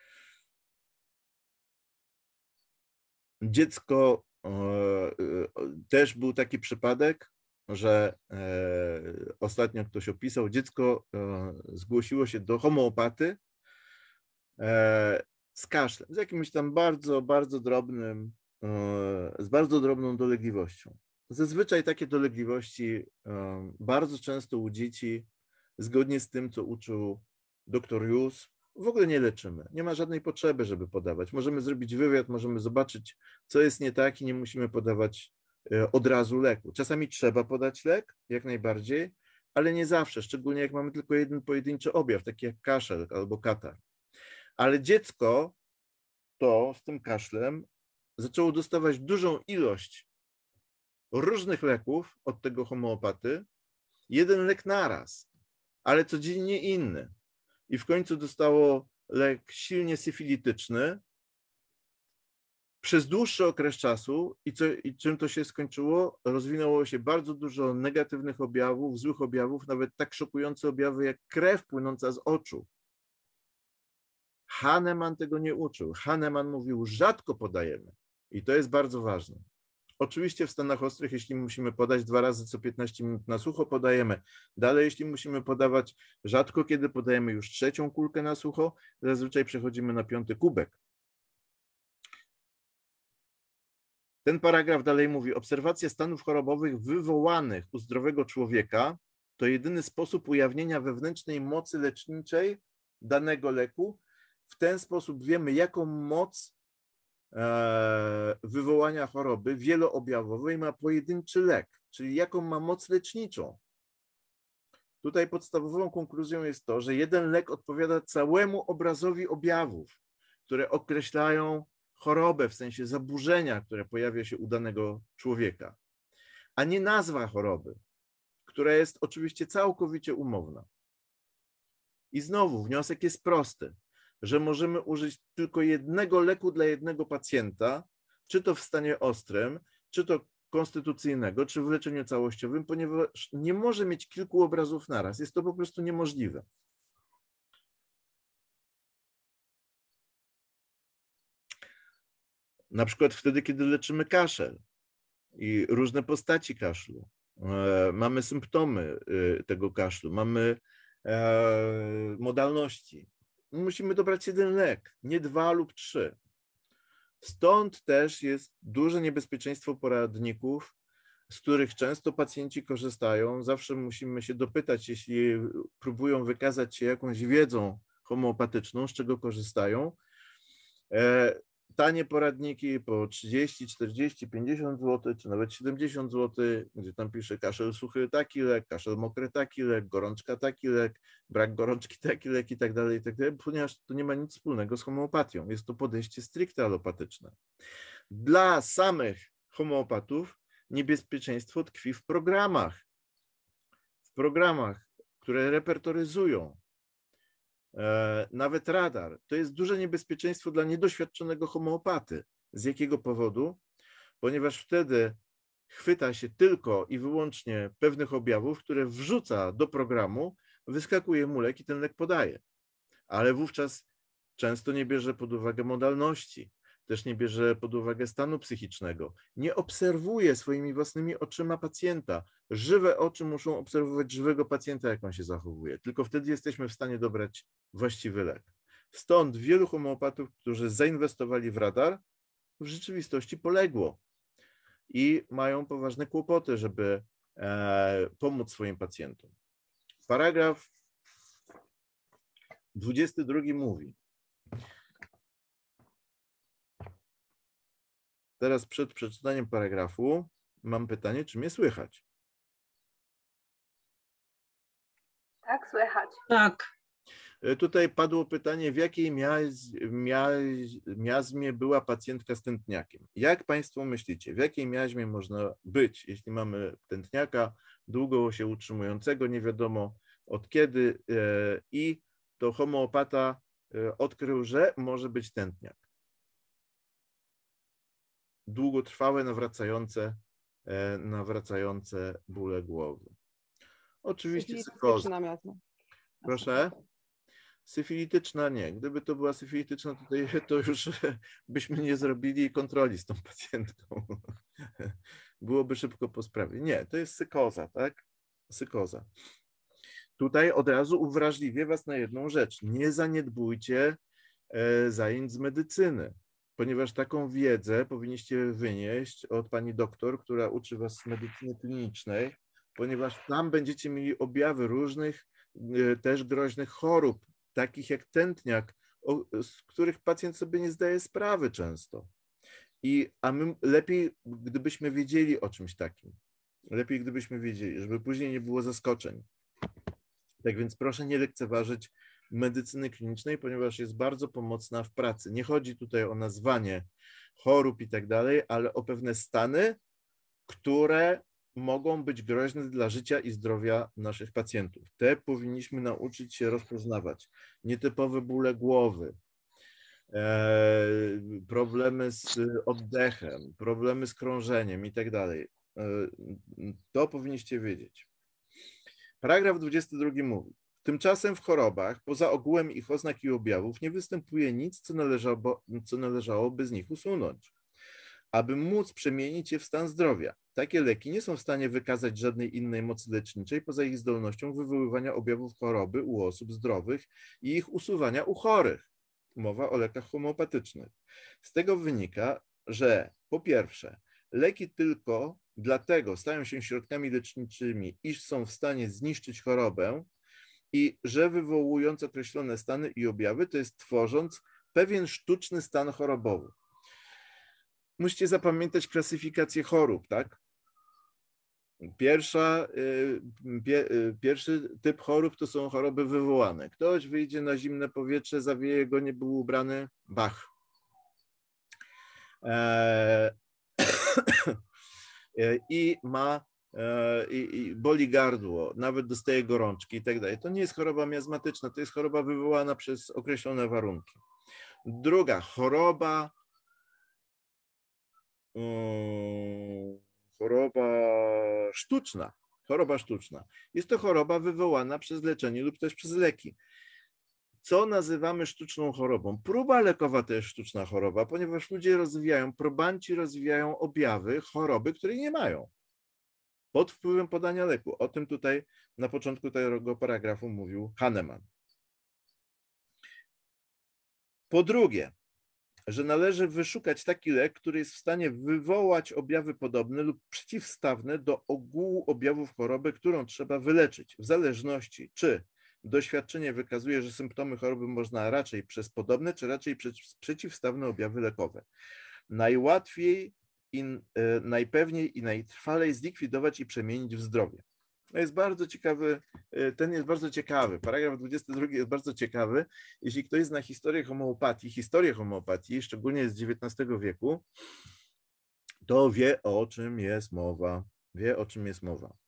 Dziecko, e, e, też był taki przypadek, że e, ostatnio ktoś opisał, dziecko e, zgłosiło się do homeopaty e, z kaszlem, z jakimś tam bardzo, bardzo drobnym, e, z bardzo drobną dolegliwością. Zazwyczaj takie dolegliwości e, bardzo często u dzieci, zgodnie z tym, co uczył doktor Jus, w ogóle nie leczymy. Nie ma żadnej potrzeby, żeby podawać. Możemy zrobić wywiad, możemy zobaczyć, co jest nie tak i nie musimy podawać od razu leku. Czasami trzeba podać lek, jak najbardziej, ale nie zawsze, szczególnie jak mamy tylko jeden pojedynczy objaw, taki jak kaszel albo katar. Ale dziecko to z tym kaszlem zaczęło dostawać dużą ilość różnych leków od tego homeopaty, jeden lek naraz, ale codziennie inny. I w końcu dostało lek silnie syfilityczny przez dłuższy okres czasu i, co, i czym to się skończyło? Rozwinęło się bardzo dużo negatywnych objawów, złych objawów, nawet tak szokujące objawy jak krew płynąca z oczu. Hahnemann tego nie uczył. Hahnemann mówił, rzadko podajemy i to jest bardzo ważne. Oczywiście w stanach ostrych, jeśli musimy podać dwa razy co piętnaście minut na sucho, podajemy. Dalej, jeśli musimy podawać rzadko, kiedy podajemy już trzecią kulkę na sucho, zazwyczaj przechodzimy na piąty kubek. Ten paragraf dalej mówi, obserwacja stanów chorobowych wywołanych u zdrowego człowieka to jedyny sposób ujawnienia wewnętrznej mocy leczniczej danego leku. W ten sposób wiemy, jaką moc wywołania choroby wieloobjawowej ma pojedynczy lek, czyli jaką ma moc leczniczą. Tutaj podstawową konkluzją jest to, że jeden lek odpowiada całemu obrazowi objawów, które określają chorobę, w sensie zaburzenia, które pojawia się u danego człowieka, a nie nazwa choroby, która jest oczywiście całkowicie umowna. I znowu wniosek jest prosty, że możemy użyć tylko jednego leku dla jednego pacjenta, czy to w stanie ostrym, czy to konstytucyjnego, czy w leczeniu całościowym, ponieważ nie może mieć kilku obrazów naraz. Jest to po prostu niemożliwe. Na przykład wtedy, kiedy leczymy kaszel i różne postaci kaszlu. Mamy symptomy tego kaszlu, mamy modalności. Musimy dobrać jeden lek, nie dwa lub trzy. Stąd też jest duże niebezpieczeństwo poradników, z których często pacjenci korzystają. Zawsze musimy się dopytać, jeśli próbują wykazać się jakąś wiedzą homeopatyczną, z czego korzystają. Tanie poradniki po trzydzieści, czterdzieści, pięćdziesiąt złotych, czy nawet siedemdziesiąt złotych, gdzie tam pisze kaszel suchy taki lek, kaszel mokry taki lek, gorączka taki lek, brak gorączki taki lek i tak dalej, i tak dalej, ponieważ to nie ma nic wspólnego z homeopatią. Jest to podejście stricte alopatyczne. Dla samych homeopatów niebezpieczeństwo tkwi w programach. W programach, które repertoryzują. Nawet radar. To jest duże niebezpieczeństwo dla niedoświadczonego homeopaty. Z jakiego powodu? Ponieważ wtedy chwyta się tylko i wyłącznie pewnych objawów, które wrzuca do programu, wyskakuje mu lek i ten lek podaje. Ale wówczas często nie bierze pod uwagę modalności, też nie bierze pod uwagę stanu psychicznego, nie obserwuje swoimi własnymi oczyma pacjenta. Żywe oczy muszą obserwować żywego pacjenta, jak on się zachowuje. Tylko wtedy jesteśmy w stanie dobrać właściwy lek. Stąd wielu homeopatów, którzy zainwestowali w radar, w rzeczywistości poległo i mają poważne kłopoty, żeby e, pomóc swoim pacjentom. Paragraf dwudziesty drugi mówi: teraz przed przeczytaniem paragrafu mam pytanie, czy mnie słychać? Tak, słychać. Tak. Tutaj padło pytanie, w jakiej miaz, miaz, miazmie była pacjentka z tętniakiem. Jak Państwo myślicie, w jakiej miazmie można być, jeśli mamy tętniaka długo się utrzymującego, nie wiadomo od kiedy, i to homeopata odkrył, że może być tętniak. Długotrwałe, nawracające, nawracające bóle głowy. Oczywiście psychoza. Proszę? Syfilityczna nie. Gdyby to była syfilityczna, tutaj to już byśmy nie zrobili kontroli z tą pacjentką. Byłoby szybko po sprawie. Nie, to jest psychoza, tak? Psychoza. Tutaj od razu uwrażliwię Was na jedną rzecz. Nie zaniedbujcie zajęć z medycyny, ponieważ taką wiedzę powinniście wynieść od pani doktor, która uczy Was medycyny klinicznej, ponieważ tam będziecie mieli objawy różnych też groźnych chorób, takich jak tętniak, z których pacjent sobie nie zdaje sprawy często. I, a my lepiej, gdybyśmy wiedzieli o czymś takim. Lepiej, gdybyśmy wiedzieli, żeby później nie było zaskoczeń. Tak więc proszę nie lekceważyć medycyny klinicznej, ponieważ jest bardzo pomocna w pracy. Nie chodzi tutaj o nazwanie chorób i tak dalej, ale o pewne stany, które mogą być groźne dla życia i zdrowia naszych pacjentów. Te powinniśmy nauczyć się rozpoznawać. Nietypowe bóle głowy, e, problemy z oddechem, problemy z krążeniem i tak dalej. To powinniście wiedzieć. Paragraf dwudziesty drugi mówi: tymczasem w chorobach, poza ogółem ich oznak i objawów, nie występuje nic, co, należało, co należałoby z nich usunąć, aby móc przemienić je w stan zdrowia. Takie leki nie są w stanie wykazać żadnej innej mocy leczniczej poza ich zdolnością wywoływania objawów choroby u osób zdrowych i ich usuwania u chorych. Mowa o lekach homeopatycznych. Z tego wynika, że po pierwsze, leki tylko dlatego stają się środkami leczniczymi, iż są w stanie zniszczyć chorobę i że wywołując określone stany i objawy, to jest tworząc pewien sztuczny stan chorobowy. Musicie zapamiętać klasyfikację chorób, tak? Pierwsza, pie, pierwszy typ chorób to są choroby wywołane. Ktoś wyjdzie na zimne powietrze, zawieje go, nie był ubrany, bach. Eee, I ma, i, i boli gardło, nawet dostaje gorączki i tak dalej. To nie jest choroba miazmatyczna, to jest choroba wywołana przez określone warunki. Druga choroba, um, choroba sztuczna. Choroba sztuczna. Jest to choroba wywołana przez leczenie lub też przez leki. Co nazywamy sztuczną chorobą? Próba lekowa to jest sztuczna choroba, ponieważ ludzie rozwijają, probanci rozwijają objawy choroby, której nie mają. Pod wpływem podania leku. O tym tutaj na początku tego paragrafu mówił Hahnemann. Po drugie, że należy wyszukać taki lek, który jest w stanie wywołać objawy podobne lub przeciwstawne do ogółu objawów choroby, którą trzeba wyleczyć, w zależności, czy Doświadczenie wykazuje, że symptomy choroby można raczej przez podobne, czy raczej przeciwstawne objawy lekowe najłatwiej, i, e, najpewniej i najtrwalej zlikwidować i przemienić w zdrowie. To jest bardzo ciekawy, ten jest bardzo ciekawy. Paragraf dwudziesty drugi jest bardzo ciekawy. Jeśli ktoś zna historię homeopatii, historię homeopatii, szczególnie z dziewiętnastego wieku, to wie, o czym jest mowa. Wie, o czym jest mowa.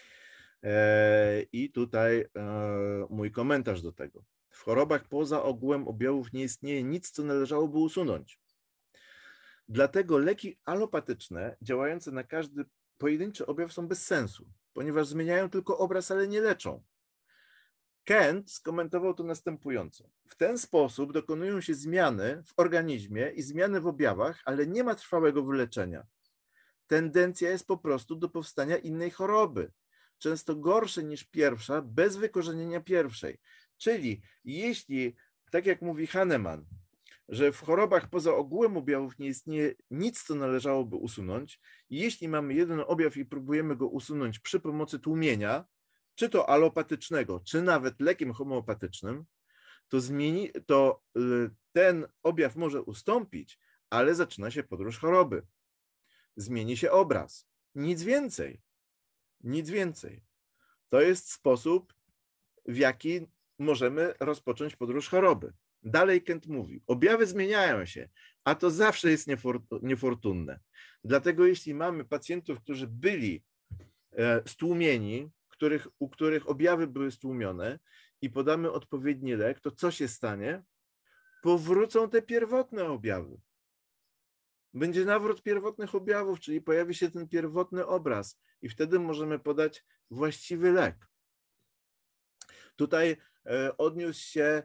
I tutaj mój komentarz do tego. W chorobach poza ogółem objawów nie istnieje nic, co należałoby usunąć. Dlatego leki alopatyczne działające na każdy pojedynczy objaw są bez sensu, ponieważ zmieniają tylko obraz, ale nie leczą. Kent skomentował to następująco. W ten sposób dokonują się zmiany w organizmie i zmiany w objawach, ale nie ma trwałego wyleczenia. Tendencja jest po prostu do powstania innej choroby, często gorszej niż pierwsza, bez wykorzenienia pierwszej. Czyli jeśli, tak jak mówi Hahnemann, że w chorobach poza ogółem objawów nie istnieje nic, co należałoby usunąć, jeśli mamy jeden objaw i próbujemy go usunąć przy pomocy tłumienia, czy to alopatycznego, czy nawet lekiem homeopatycznym, to, zmieni, to ten objaw może ustąpić, ale zaczyna się podróż choroby. Zmieni się obraz. Nic więcej. Nic więcej. To jest sposób, w jaki możemy rozpocząć podróż choroby. Dalej Kent mówi, objawy zmieniają się, a to zawsze jest niefortunne. Dlatego jeśli mamy pacjentów, którzy byli stłumieni, których, u których objawy były stłumione i podamy odpowiedni lek, to co się stanie? Powrócą te pierwotne objawy. Będzie nawrót pierwotnych objawów, czyli pojawi się ten pierwotny obraz i wtedy możemy podać właściwy lek. Tutaj odniósł się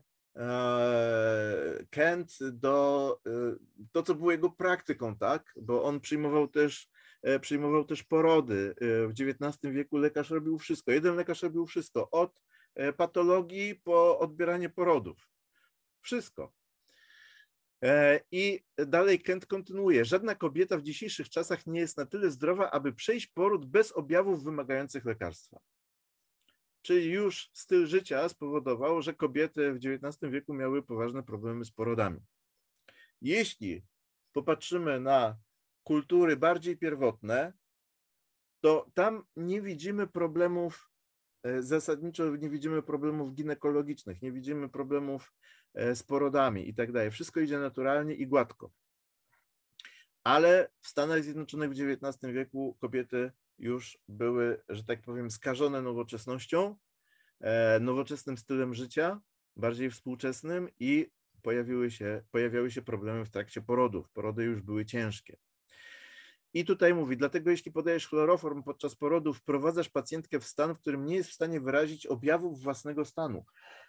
Kent do to, co było jego praktyką, tak? Bo on przyjmował też, przyjmował też porody. W dziewiętnastym wieku lekarz robił wszystko. Jeden lekarz robił wszystko, od patologii po odbieranie porodów. Wszystko. I dalej Kent kontynuuje. Żadna kobieta w dzisiejszych czasach nie jest na tyle zdrowa, aby przejść poród bez objawów wymagających lekarstwa. Czyli już styl życia spowodował, że kobiety w dziewiętnastym wieku miały poważne problemy z porodami. Jeśli popatrzymy na kultury bardziej pierwotne, to tam nie widzimy problemów, zasadniczo nie widzimy problemów ginekologicznych, nie widzimy problemów z porodami i tak dalej. Wszystko idzie naturalnie i gładko. Ale w Stanach Zjednoczonych w dziewiętnastym wieku kobiety już były, że tak powiem, skażone nowoczesnością, nowoczesnym stylem życia, bardziej współczesnym i pojawiły się, pojawiały się problemy w trakcie porodów. Porody już były ciężkie. I tutaj mówi, dlatego jeśli podajesz chloroform podczas porodu, wprowadzasz pacjentkę w stan, w którym nie jest w stanie wyrazić objawów własnego stanu.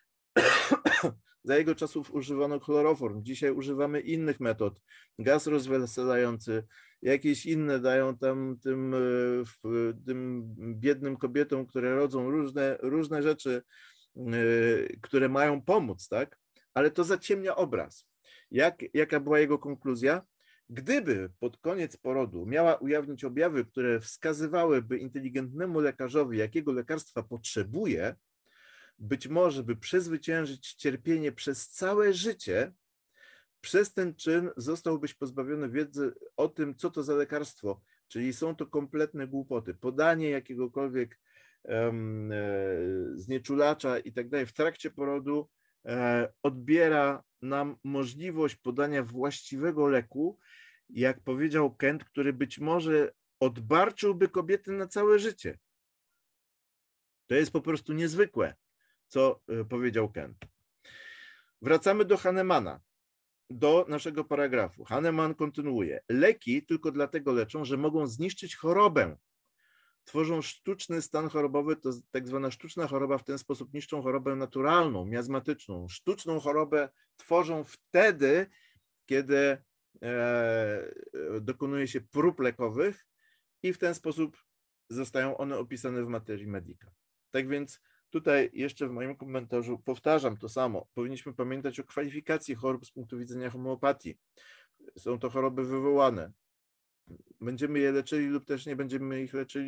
Za jego czasów używano chloroform, dzisiaj używamy innych metod. Gaz rozweselający, jakieś inne dają tam tym, tym biednym kobietom, które rodzą różne, różne rzeczy, które mają pomóc, tak? Ale to zaciemnia obraz. Jak, jaka była jego konkluzja? Gdyby pod koniec porodu miała ujawnić objawy, które wskazywałyby inteligentnemu lekarzowi, jakiego lekarstwa potrzebuje, być może by przezwyciężyć cierpienie przez całe życie, przez ten czyn zostałbyś pozbawiony wiedzy o tym, co to za lekarstwo, czyli są to kompletne głupoty. Podanie jakiegokolwiek um, znieczulacza i tak dalej w trakcie porodu e, odbiera nam możliwość podania właściwego leku, jak powiedział Kent, który być może odbarczyłby kobiety na całe życie. To jest po prostu niezwykłe, co powiedział Kent. Wracamy do Hahnemana, do naszego paragrafu. Hahnemann kontynuuje. Leki tylko dlatego leczą, że mogą zniszczyć chorobę. Tworzą sztuczny stan chorobowy, to tak zwana sztuczna choroba, w ten sposób niszczą chorobę naturalną, miazmatyczną. Sztuczną chorobę tworzą wtedy, kiedy e, dokonuje się prób lekowych i w ten sposób zostają one opisane w materii medica. Tak więc tutaj jeszcze w moim komentarzu powtarzam to samo. Powinniśmy pamiętać o kwalifikacji chorób z punktu widzenia homeopatii. Są to choroby wywołane. Będziemy je leczyli lub też nie będziemy ich leczyli,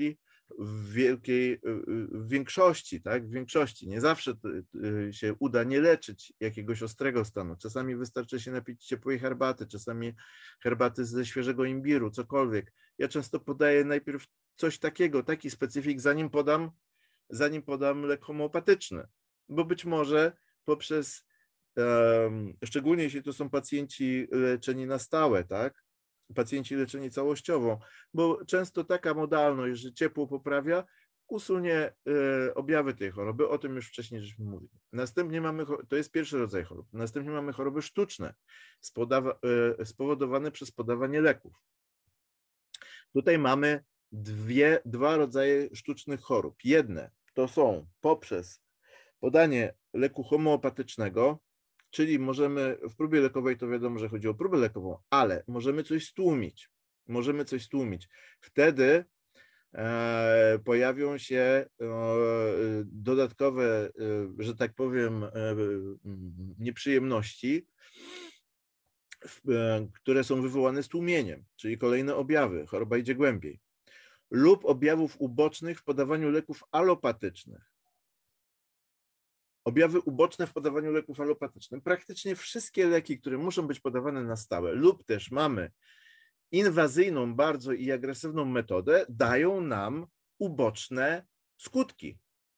w wielkiej, w większości, tak, w większości. Nie zawsze się uda nie leczyć jakiegoś ostrego stanu. Czasami wystarczy się napić ciepłej herbaty, czasami herbaty ze świeżego imbiru, cokolwiek. Ja często podaję najpierw coś takiego, taki specyfik, zanim podam, zanim podam lek homeopatyczny, bo być może poprzez, um, szczególnie jeśli to są pacjenci leczeni na stałe, tak, pacjenci leczeni całościowo, bo często taka modalność, że ciepło poprawia, usunie e, objawy tej choroby, o tym już wcześniej żeśmy mówili. Następnie mamy, to jest pierwszy rodzaj chorób, następnie mamy choroby sztuczne, spodawa, e, spowodowane przez podawanie leków. Tutaj mamy dwie, dwa rodzaje sztucznych chorób. Jedne to są poprzez podanie leku homeopatycznego, czyli możemy, w próbie lekowej to wiadomo, że chodzi o próbę lekową, ale możemy coś stłumić. Możemy coś stłumić. Wtedy e, pojawią się e, dodatkowe, e, że tak powiem, e, nieprzyjemności, e, które są wywołane stłumieniem, czyli kolejne objawy, choroba idzie głębiej, lub objawów ubocznych w podawaniu leków alopatycznych. Objawy uboczne w podawaniu leków alopatycznych. Praktycznie wszystkie leki, które muszą być podawane na stałe lub też mamy inwazyjną bardzo i agresywną metodę, dają nam uboczne skutki.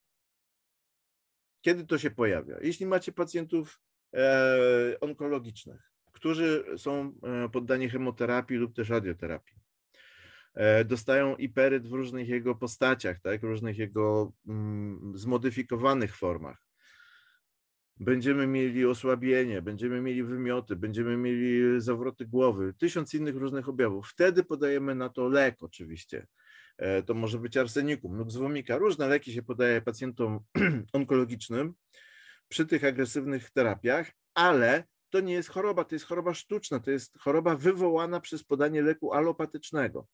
Kiedy to się pojawia? Jeśli macie pacjentów e, onkologicznych, którzy są poddani chemoterapii lub też radioterapii, e, dostają iperyt w różnych jego postaciach, tak, w różnych jego mm, zmodyfikowanych formach. Będziemy mieli osłabienie, będziemy mieli wymioty, będziemy mieli zawroty głowy, tysiąc innych różnych objawów. Wtedy podajemy na to lek oczywiście. To może być arsenikum lub zwomika. Różne leki się podaje pacjentom onkologicznym przy tych agresywnych terapiach, ale to nie jest choroba, to jest choroba sztuczna, to jest choroba wywołana przez podanie leku alopatycznego.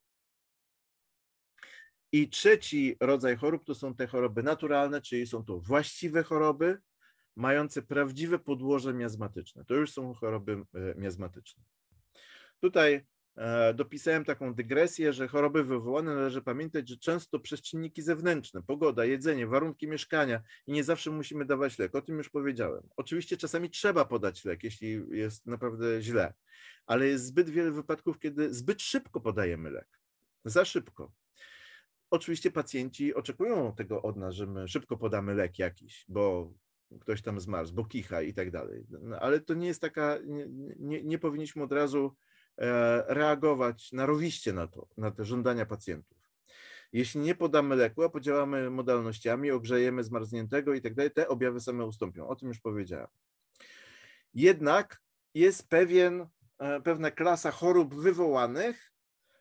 I trzeci rodzaj chorób to są te choroby naturalne, czyli są to właściwe choroby, mające prawdziwe podłoże miazmatyczne. To już są choroby miazmatyczne. Tutaj dopisałem taką dygresję, że choroby wywołane należy pamiętać, że często przez czynniki zewnętrzne, pogoda, jedzenie, warunki mieszkania i nie zawsze musimy dawać lek. O tym już powiedziałem. Oczywiście czasami trzeba podać lek, jeśli jest naprawdę źle, ale jest zbyt wiele wypadków, kiedy zbyt szybko podajemy lek. Za szybko. Oczywiście pacjenci oczekują tego od nas, że my szybko podamy lek jakiś, bo ktoś tam zmarzł, bo kicha i tak dalej. No, ale to nie jest taka, nie, nie, nie powinniśmy od razu e, reagować narowiście na to, na te żądania pacjentów. Jeśli nie podamy leku, a podziałamy modalnościami, ogrzejemy zmarzniętego i tak dalej, te objawy same ustąpią. O tym już powiedziałem. Jednak jest pewien, e, pewna klasa chorób wywołanych,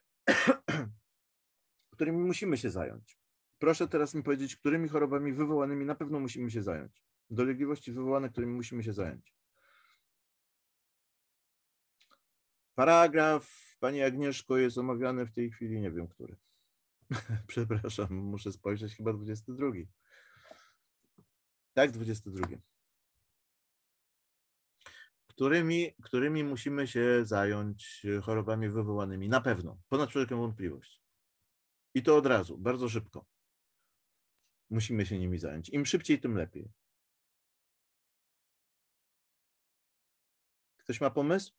którymi musimy się zająć. Proszę teraz mi powiedzieć, którymi chorobami wywołanymi na pewno musimy się zająć. Dolegliwości wywołane, którymi musimy się zająć. Paragraf, Pani Agnieszko, jest omawiany w tej chwili, nie wiem który. Przepraszam, muszę spojrzeć, chyba dwudziesty drugi. Tak, dwudziesty drugi. Którymi, którymi musimy się zająć chorobami wywołanymi? Na pewno, ponad wszelką wątpliwość. I to od razu, bardzo szybko. Musimy się nimi zająć. Im szybciej, tym lepiej. Ktoś ma pomysł?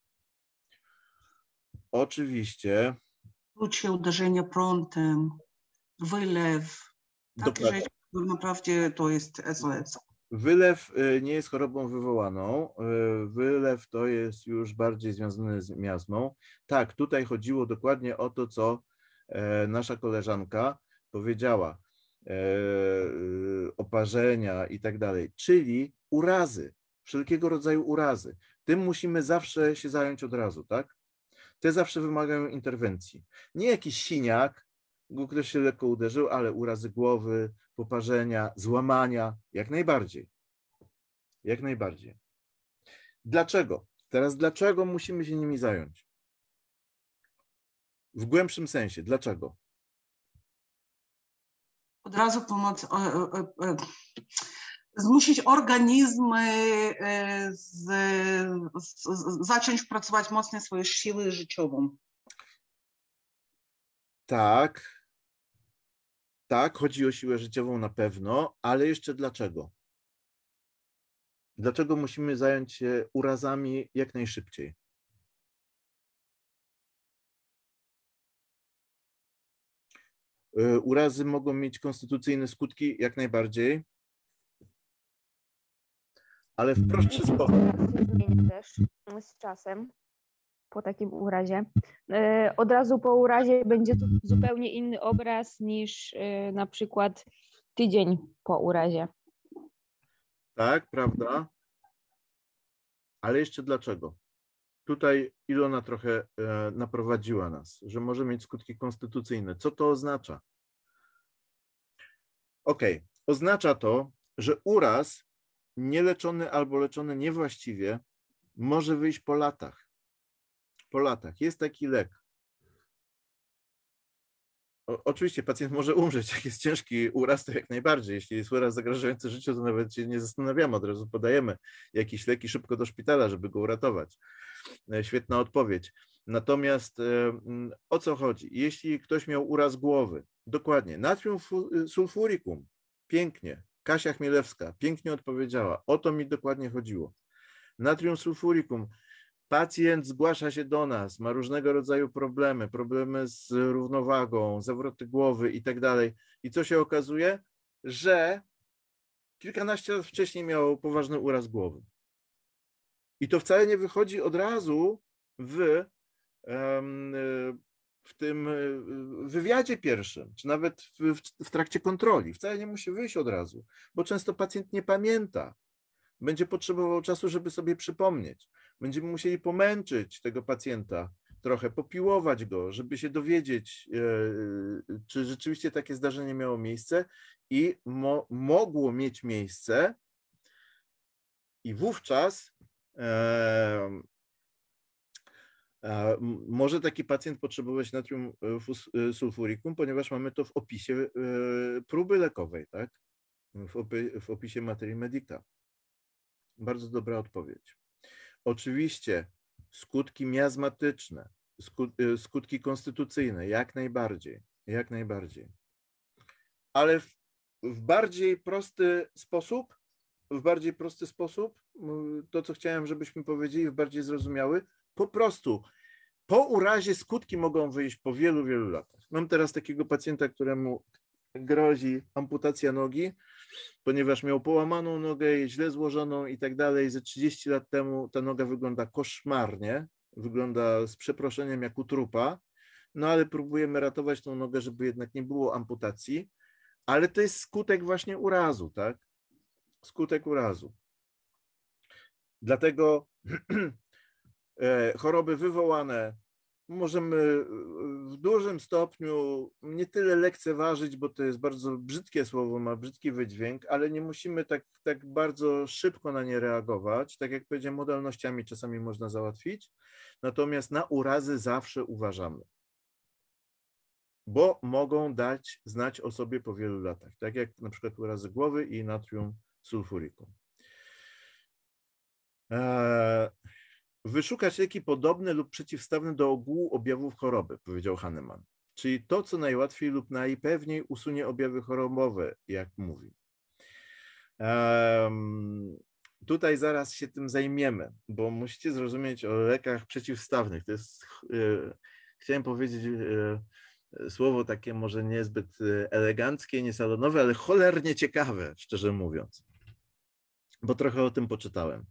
Oczywiście. Czucie, uderzenie prądem, wylew. Takie rzeczy, naprawdę to jest S O S. Wylew nie jest chorobą wywołaną. Wylew to jest już bardziej związany z miazmą. Tak, tutaj chodziło dokładnie o to, co nasza koleżanka powiedziała. Oparzenia i tak dalej, czyli urazy, wszelkiego rodzaju urazy. Tym musimy zawsze się zająć od razu, tak? Te zawsze wymagają interwencji. Nie jakiś siniak, bo ktoś się lekko uderzył, ale urazy głowy, poparzenia, złamania, jak najbardziej. Jak najbardziej. Dlaczego? Teraz dlaczego musimy się nimi zająć? W głębszym sensie, dlaczego? Od razu pomoc, zmusić organizm z, z, z, zacząć pracować mocno swoją siłę życiową. Tak, Tak, chodzi o siłę życiową na pewno, ale jeszcze dlaczego? Dlaczego musimy zająć się urazami jak najszybciej? Urazy mogą mieć konstytucyjne skutki jak najbardziej, ale w prostszy sposób. Zmienia też z czasem po takim urazie. Od razu po urazie będzie to zupełnie inny obraz niż na przykład tydzień po urazie. Tak, prawda? Ale jeszcze dlaczego? Tutaj Ilona trochę naprowadziła nas, że może mieć skutki konstytucyjne. Co to oznacza? Ok, oznacza to, że uraz nieleczony albo leczony niewłaściwie może wyjść po latach. Po latach. Jest taki lek. O, oczywiście pacjent może umrzeć, jak jest ciężki uraz, to jak najbardziej. Jeśli jest uraz zagrażający życiu, to nawet się nie zastanawiamy, od razu podajemy jakieś leki szybko do szpitala, żeby go uratować. Świetna odpowiedź. Natomiast o co chodzi? Jeśli ktoś miał uraz głowy, dokładnie, natrium sulfuricum, pięknie, Kasia Chmielewska pięknie odpowiedziała, o to mi dokładnie chodziło. Natrium sulfuricum, pacjent zgłasza się do nas, ma różnego rodzaju problemy, problemy z równowagą, zawroty głowy i tak dalej. I co się okazuje? Że kilkanaście lat wcześniej miał poważny uraz głowy. I to wcale nie wychodzi od razu w, w tym wywiadzie pierwszym, czy nawet w, w trakcie kontroli. Wcale nie musi wyjść od razu, bo często pacjent nie pamięta. Będzie potrzebował czasu, żeby sobie przypomnieć. Będziemy musieli pomęczyć tego pacjenta, trochę popiłować go, żeby się dowiedzieć, czy rzeczywiście takie zdarzenie miało miejsce i mo mogło mieć miejsce i wówczas e, e, może taki pacjent potrzebować natrium sulfuricum, ponieważ mamy to w opisie e, próby lekowej, tak? W, opy w opisie materii medica. Bardzo dobra odpowiedź. Oczywiście skutki miazmatyczne, skutki konstytucyjne, jak najbardziej, jak najbardziej. Ale w, w bardziej prosty sposób, w bardziej prosty sposób, to co chciałem, żebyśmy powiedzieli, w bardziej zrozumiały, po prostu po urazie skutki mogą wyjść po wielu, wielu latach. Mam teraz takiego pacjenta, któremu grozi amputacja nogi, ponieważ miał połamaną nogę, źle złożoną i tak dalej. Ze trzydzieści lat temu ta noga wygląda koszmarnie, wygląda z przeproszeniem jak u trupa, no ale próbujemy ratować tą nogę, żeby jednak nie było amputacji, ale to jest skutek właśnie urazu, tak? Skutek urazu. Dlatego choroby wywołane możemy w dużym stopniu nie tyle lekceważyć, bo to jest bardzo brzydkie słowo, ma brzydki wydźwięk, ale nie musimy tak, tak bardzo szybko na nie reagować. Tak jak powiedziałem, modalnościami czasami można załatwić, natomiast na urazy zawsze uważamy, bo mogą dać znać o sobie po wielu latach, tak jak na przykład urazy głowy i natrium sulfuricum. Eee, Wyszukać leki podobne lub przeciwstawne do ogółu objawów choroby, powiedział Hahnemann. Czyli to, co najłatwiej lub najpewniej usunie objawy chorobowe, jak mówi. Um, tutaj zaraz się tym zajmiemy, bo musicie zrozumieć o lekach przeciwstawnych. To jest, e, chciałem powiedzieć e, słowo takie może niezbyt eleganckie, niesalonowe, ale cholernie ciekawe, szczerze mówiąc, bo trochę o tym poczytałem.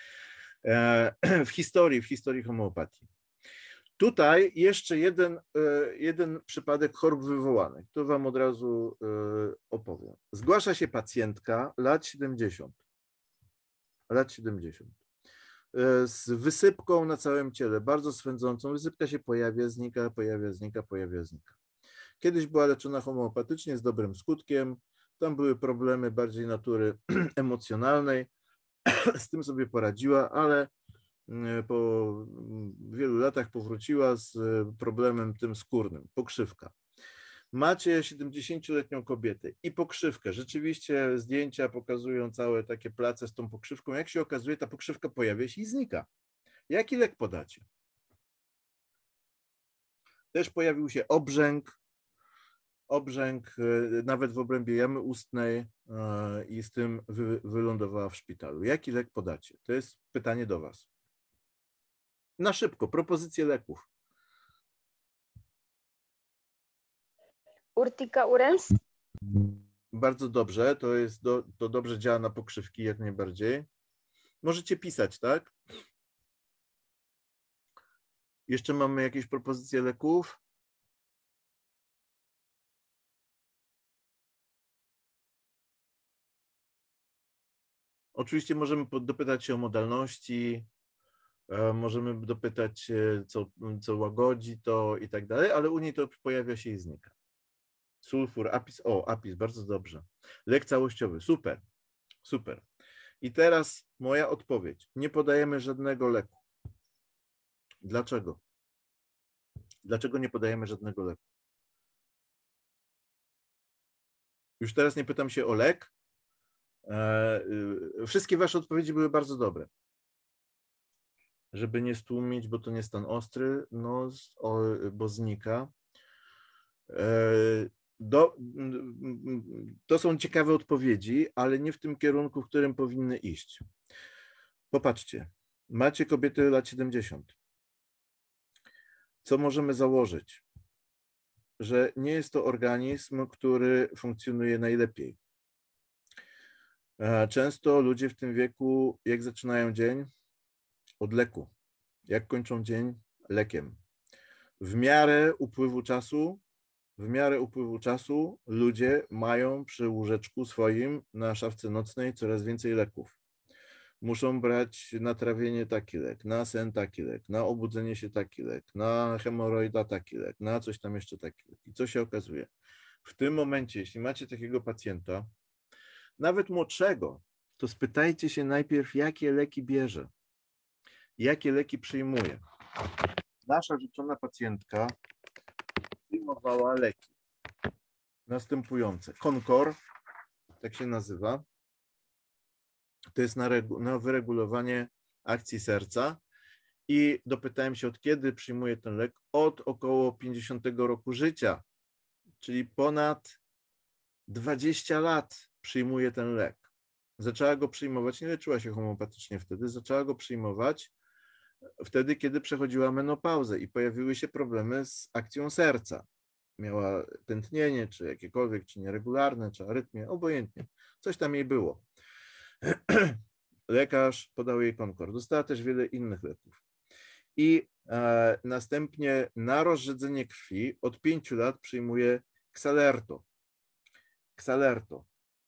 W historii, w historii homeopatii. Tutaj jeszcze jeden, jeden przypadek chorób wywołanych, to wam od razu opowiem. Zgłasza się pacjentka lat siedemdziesiąt, lat siedemdziesiąt, z wysypką na całym ciele, bardzo swędzącą. Wysypka się pojawia, znika, pojawia, znika, pojawia, znika. Kiedyś była leczona homeopatycznie z dobrym skutkiem, tam były problemy bardziej natury emocjonalnej, z tym sobie poradziła, ale po wielu latach powróciła z problemem tym skórnym, pokrzywka. Macie siedemdziesięcioletnią kobietę i pokrzywkę. Rzeczywiście zdjęcia pokazują całe takie place z tą pokrzywką. Jak się okazuje, ta pokrzywka pojawia się i znika. Jaki lek podacie? Też pojawił się obrzęk, obrzęk nawet w obrębie jamy ustnej i z tym wy, wylądowała w szpitalu. Jaki lek podacie? To jest pytanie do was. Na szybko, propozycje leków. Urtica urens? Bardzo dobrze, to jest do, to dobrze działa na pokrzywki jak najbardziej. Możecie pisać, tak? Jeszcze mamy jakieś propozycje leków? Oczywiście możemy dopytać się o modalności, możemy dopytać się, co, co łagodzi to i tak dalej, ale u niej to pojawia się i znika. Sulfur, apis, o, apis, bardzo dobrze. Lek całościowy, super, super. I teraz moja odpowiedź. Nie podajemy żadnego leku. Dlaczego? Dlaczego nie podajemy żadnego leku? Już teraz nie pytam się o lek. Wszystkie wasze odpowiedzi były bardzo dobre. Żeby nie stłumić, bo to nie stan ostry, no, bo znika. Do, to są ciekawe odpowiedzi, ale nie w tym kierunku, w którym powinny iść. Popatrzcie, macie kobiety lat siedemdziesiąt. Co możemy założyć? Że nie jest to organizm, który funkcjonuje najlepiej. Często ludzie w tym wieku, jak zaczynają dzień? Od leku. Jak kończą dzień? Lekiem. W miarę upływu czasu, w miarę upływu czasu ludzie mają przy łóżeczku swoim na szafce nocnej coraz więcej leków. Muszą brać na trawienie taki lek, na sen taki lek, na obudzenie się taki lek, na hemoroida taki lek, na coś tam jeszcze taki lek. I co się okazuje? W tym momencie, jeśli macie takiego pacjenta, nawet młodszego, to spytajcie się najpierw, jakie leki bierze, jakie leki przyjmuje. Nasza życzona pacjentka przyjmowała leki następujące. Concor, tak się nazywa, to jest na, na wyregulowanie akcji serca i dopytałem się, od kiedy przyjmuje ten lek? Od około pięćdziesiątego roku życia, czyli ponad dwadzieścia lat przyjmuje ten lek. Zaczęła go przyjmować, nie leczyła się homeopatycznie wtedy, zaczęła go przyjmować wtedy, kiedy przechodziła menopauzę i pojawiły się problemy z akcją serca. Miała tętnienie, czy jakiekolwiek, czy nieregularne, czy arytmię, obojętnie. Coś tam jej było. Lekarz podał jej Concor. Dostała też wiele innych leków. I e, następnie na rozrzedzenie krwi od pięciu lat przyjmuje Xalerto. Xalerto.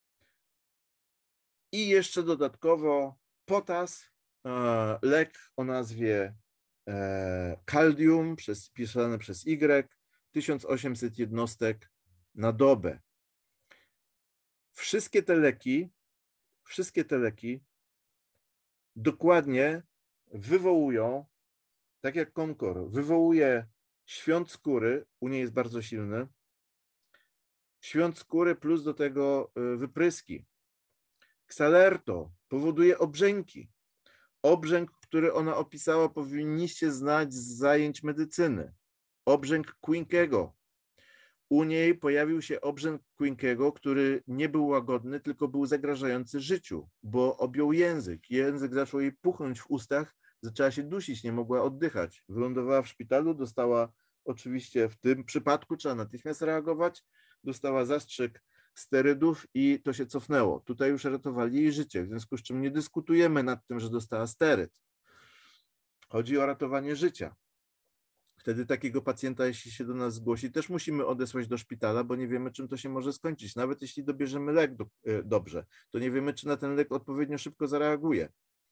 I jeszcze dodatkowo potas, e, lek o nazwie e, Caldium, przez, pisane przez Y, tysiąc osiemset jednostek na dobę. Wszystkie te leki, wszystkie te leki dokładnie wywołują, tak jak Concor, wywołuje świąt skóry, u niej jest bardzo silny, świąt skóry plus do tego wypryski. Xalerto powoduje obrzęki. Obrzęk, który ona opisała, powinniście znać z zajęć medycyny. Obrzęk Quincke'ego. U niej pojawił się obrzęk Quincke'ego, który nie był łagodny, tylko był zagrażający życiu, bo objął język. Język zaczął jej puchnąć w ustach, zaczęła się dusić, nie mogła oddychać. Wylądowała w szpitalu, dostała, oczywiście w tym przypadku trzeba natychmiast reagować, dostała zastrzyk sterydów i to się cofnęło. Tutaj już ratowali jej życie, w związku z czym nie dyskutujemy nad tym, że dostała steryd. Chodzi o ratowanie życia. Wtedy takiego pacjenta, jeśli się do nas zgłosi, też musimy odesłać do szpitala, bo nie wiemy, czym to się może skończyć. Nawet jeśli dobierzemy lek do, dobrze, to nie wiemy, czy na ten lek odpowiednio szybko zareaguje.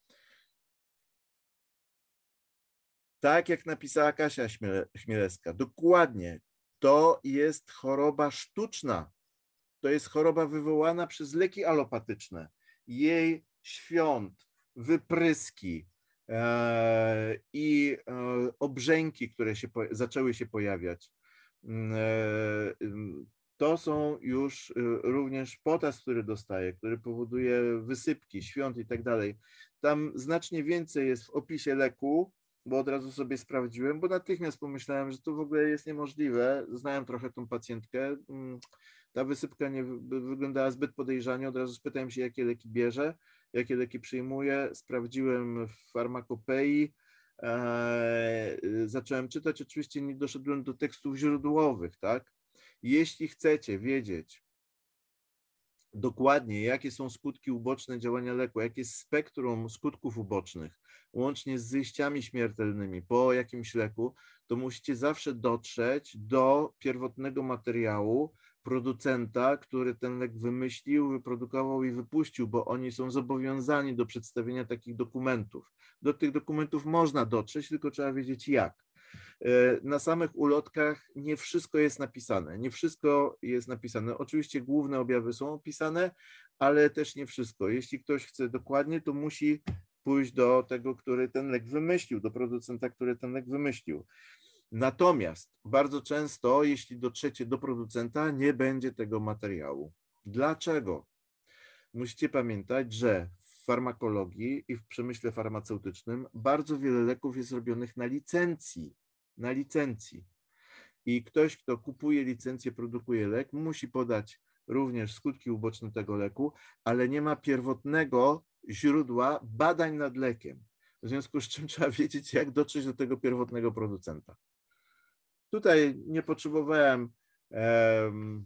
Tak jak napisała Kasia Chmielewska, dokładnie, to jest choroba sztuczna. To jest choroba wywołana przez leki alopatyczne. Jej świąt, wypryski e, i e, obrzęki, które się po, zaczęły się pojawiać, e, to są już również potas, który dostaje, który powoduje wysypki, świąt i tak dalej. Tam znacznie więcej jest w opisie leku, bo od razu sobie sprawdziłem, bo natychmiast pomyślałem, że to w ogóle jest niemożliwe. Znałem trochę tą pacjentkę. Ta wysypka nie wyglądała zbyt podejrzanie. Od razu spytałem się, jakie leki bierze, jakie leki przyjmuje. Sprawdziłem w farmakopei. Zacząłem czytać. Oczywiście nie doszedłem do tekstów źródłowych, tak? Jeśli chcecie wiedzieć dokładnie, jakie są skutki uboczne działania leku, jakie jest spektrum skutków ubocznych, łącznie z zejściami śmiertelnymi po jakimś leku, to musicie zawsze dotrzeć do pierwotnego materiału producenta, który ten lek wymyślił, wyprodukował i wypuścił, bo oni są zobowiązani do przedstawienia takich dokumentów. Do tych dokumentów można dotrzeć, tylko trzeba wiedzieć jak. Na samych ulotkach nie wszystko jest napisane, nie wszystko jest napisane. Oczywiście główne objawy są opisane, ale też nie wszystko. Jeśli ktoś chce dokładnie, to musi pójść do tego, który ten lek wymyślił, do producenta, który ten lek wymyślił. Natomiast bardzo często, jeśli dotrzecie do producenta, nie będzie tego materiału. Dlaczego? Musicie pamiętać, że w farmakologii i w przemyśle farmaceutycznym bardzo wiele leków jest robionych na licencji. Na licencji. I ktoś, kto kupuje licencję, produkuje lek, musi podać również skutki uboczne tego leku, ale nie ma pierwotnego źródła badań nad lekiem. W związku z czym trzeba wiedzieć, jak dotrzeć do tego pierwotnego producenta. Tutaj nie potrzebowałem, um,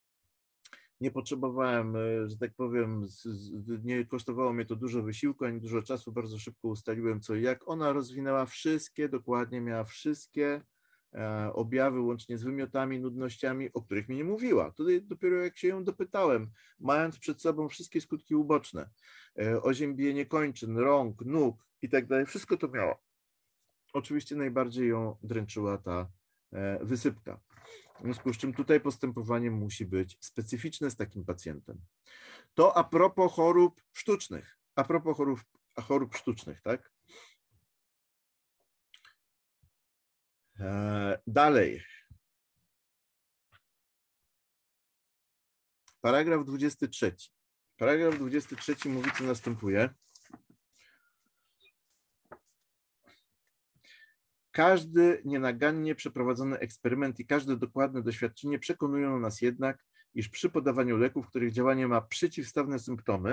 nie potrzebowałem, że tak powiem, nie kosztowało mnie to dużo wysiłku, ani dużo czasu, bardzo szybko ustaliłem co i jak. Ona rozwinęła wszystkie, dokładnie miała wszystkie e, objawy, łącznie z wymiotami, nudnościami, o których mi nie mówiła. Tutaj dopiero jak się ją dopytałem, mając przed sobą wszystkie skutki uboczne, e, oziębienie kończyn, rąk, nóg i tak dalej, wszystko to miała. Oczywiście najbardziej ją dręczyła ta e, wysypka. W związku z czym tutaj postępowanie musi być specyficzne z takim pacjentem. To a propos chorób sztucznych. A propos chorób, chorób sztucznych, tak? E, dalej. Paragraf dwudziesty trzeci. Paragraf dwudziesty trzeci mówi, co następuje. Każdy nienagannie przeprowadzony eksperyment i każde dokładne doświadczenie przekonują nas jednak, iż przy podawaniu leków, których działanie ma przeciwstawne symptomy,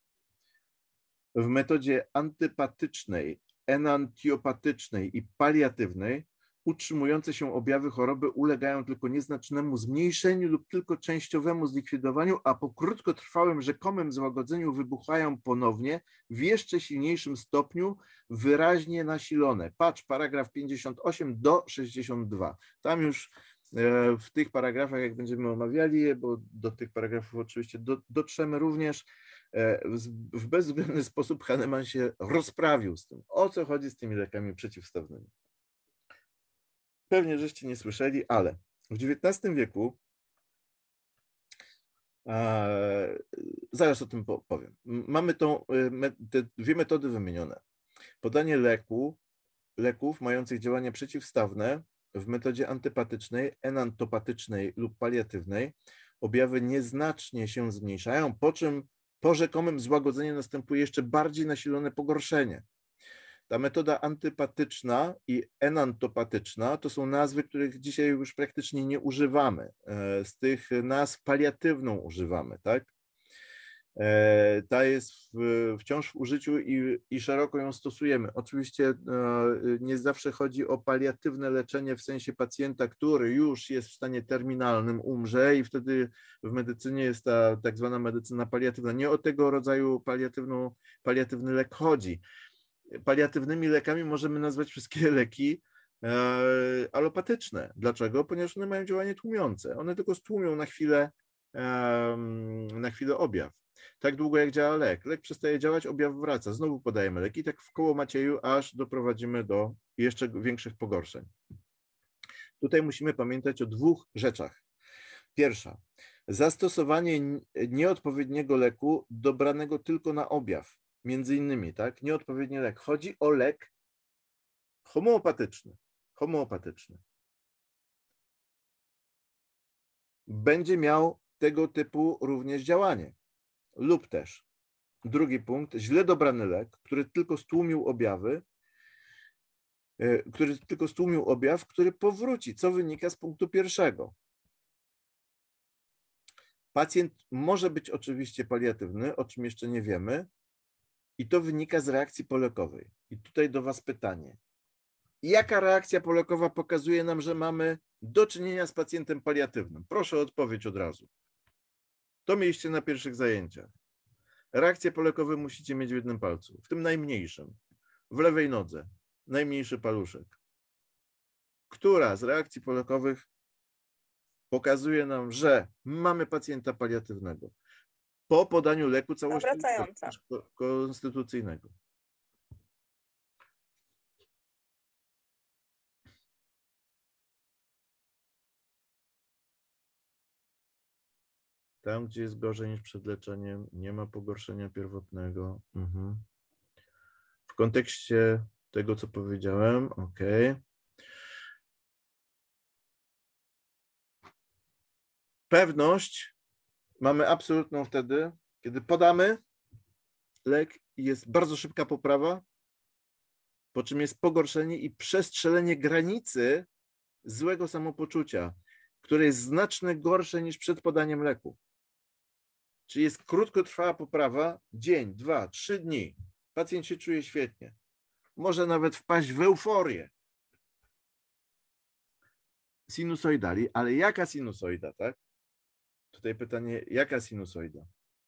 w metodzie antypatycznej, enantiopatycznej i paliatywnej utrzymujące się objawy choroby ulegają tylko nieznacznemu zmniejszeniu lub tylko częściowemu zlikwidowaniu, a po krótkotrwałym rzekomym złagodzeniu wybuchają ponownie w jeszcze silniejszym stopniu, wyraźnie nasilone. Patrz, paragraf pięćdziesiąt osiem do sześćdziesiąt dwa. Tam już w tych paragrafach, jak będziemy omawiali je, bo do tych paragrafów oczywiście do, dotrzemy również, w bezwzględny sposób Hahnemann się rozprawił z tym, o co chodzi z tymi lekami przeciwstawnymi. Pewnie żeście nie słyszeli, ale w dziewiętnastym wieku, e, zaraz o tym powiem, mamy tą, te dwie metody wymienione. Podanie leku, leków mających działanie przeciwstawne w metodzie antypatycznej, enantopatycznej lub paliatywnej objawy nieznacznie się zmniejszają, po czym po rzekomym złagodzeniu następuje jeszcze bardziej nasilone pogorszenie. Ta metoda antypatyczna i enantopatyczna to są nazwy, których dzisiaj już praktycznie nie używamy. Z tych nazw paliatywną używamy, tak? Ta jest wciąż w użyciu i, i szeroko ją stosujemy. Oczywiście nie zawsze chodzi o paliatywne leczenie w sensie pacjenta, który już jest w stanie terminalnym, umrze i wtedy w medycynie jest ta tak zwana medycyna paliatywna. Nie o tego rodzaju paliatywną, paliatywny lek chodzi. Paliatywnymi lekami możemy nazwać wszystkie leki e, alopatyczne. Dlaczego? Ponieważ one mają działanie tłumiące. One tylko stłumią na chwilę, e, na chwilę objaw. Tak długo jak działa lek. Lek przestaje działać, objaw wraca. Znowu podajemy leki, tak w koło Macieju, aż doprowadzimy do jeszcze większych pogorszeń. Tutaj musimy pamiętać o dwóch rzeczach. Pierwsza, zastosowanie nieodpowiedniego leku dobranego tylko na objaw. Między innymi, tak, nieodpowiedni lek. Chodzi o lek homeopatyczny. Homeopatyczny. Będzie miał tego typu również działanie. Lub też, drugi punkt, źle dobrany lek, który tylko stłumił objawy, który tylko stłumił objaw, który powróci, co wynika z punktu pierwszego. Pacjent może być oczywiście paliatywny, o czym jeszcze nie wiemy, i to wynika z reakcji polekowej. I tutaj do Was pytanie. Jaka reakcja polekowa pokazuje nam, że mamy do czynienia z pacjentem paliatywnym? Proszę o odpowiedź od razu. To mieliście na pierwszych zajęciach. Reakcje polekowe musicie mieć w jednym palcu, w tym najmniejszym, w lewej nodze, najmniejszy paluszek. Która z reakcji polekowych pokazuje nam, że mamy pacjenta paliatywnego po podaniu leku całościowego konstytucyjnego? Tam, gdzie jest gorzej niż przed leczeniem, nie ma pogorszenia pierwotnego. Mhm. W kontekście tego, co powiedziałem, ok. Pewność mamy absolutną wtedy, kiedy podamy lek i jest bardzo szybka poprawa, po czym jest pogorszenie i przestrzelenie granicy złego samopoczucia, które jest znacznie gorsze niż przed podaniem leku. Czyli jest krótkotrwała poprawa, dzień, dwa, trzy dni. Pacjent się czuje świetnie. Może nawet wpaść w euforię. Sinusoidali, ale jaka sinusoida, tak? Tutaj pytanie, jaka sinusoida?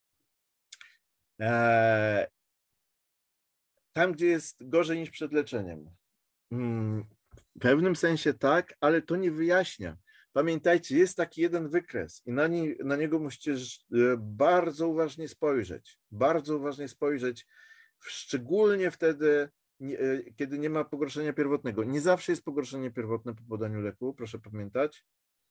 Eee, tam, gdzie jest gorzej niż przed leczeniem. Hmm, w pewnym sensie tak, ale to nie wyjaśnia. Pamiętajcie, jest taki jeden wykres i na, nie, na niego musicie bardzo uważnie spojrzeć. Bardzo uważnie spojrzeć, szczególnie wtedy, kiedy nie ma pogorszenia pierwotnego. Nie zawsze jest pogorszenie pierwotne po podaniu leku, proszę pamiętać.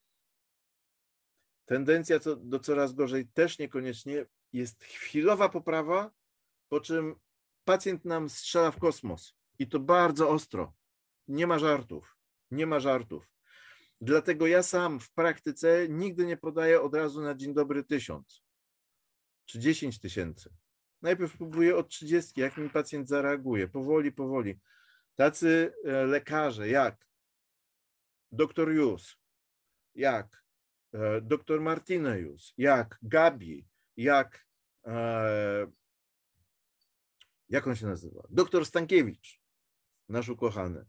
Tendencja do, do coraz gorzej też niekoniecznie. Jest chwilowa poprawa, po czym pacjent nam strzela w kosmos i to bardzo ostro. Nie ma żartów. Nie ma żartów. Dlatego ja sam w praktyce nigdy nie podaję od razu na dzień dobry tysiąc czy dziesięć tysięcy. Najpierw próbuję od trzydziestki, jak mi pacjent zareaguje, powoli, powoli. Tacy lekarze jak doktor Jus, jak doktor Martinez, jak Gabi, jak jak on się nazywa? Doktor Stankiewicz, nasz ukochany.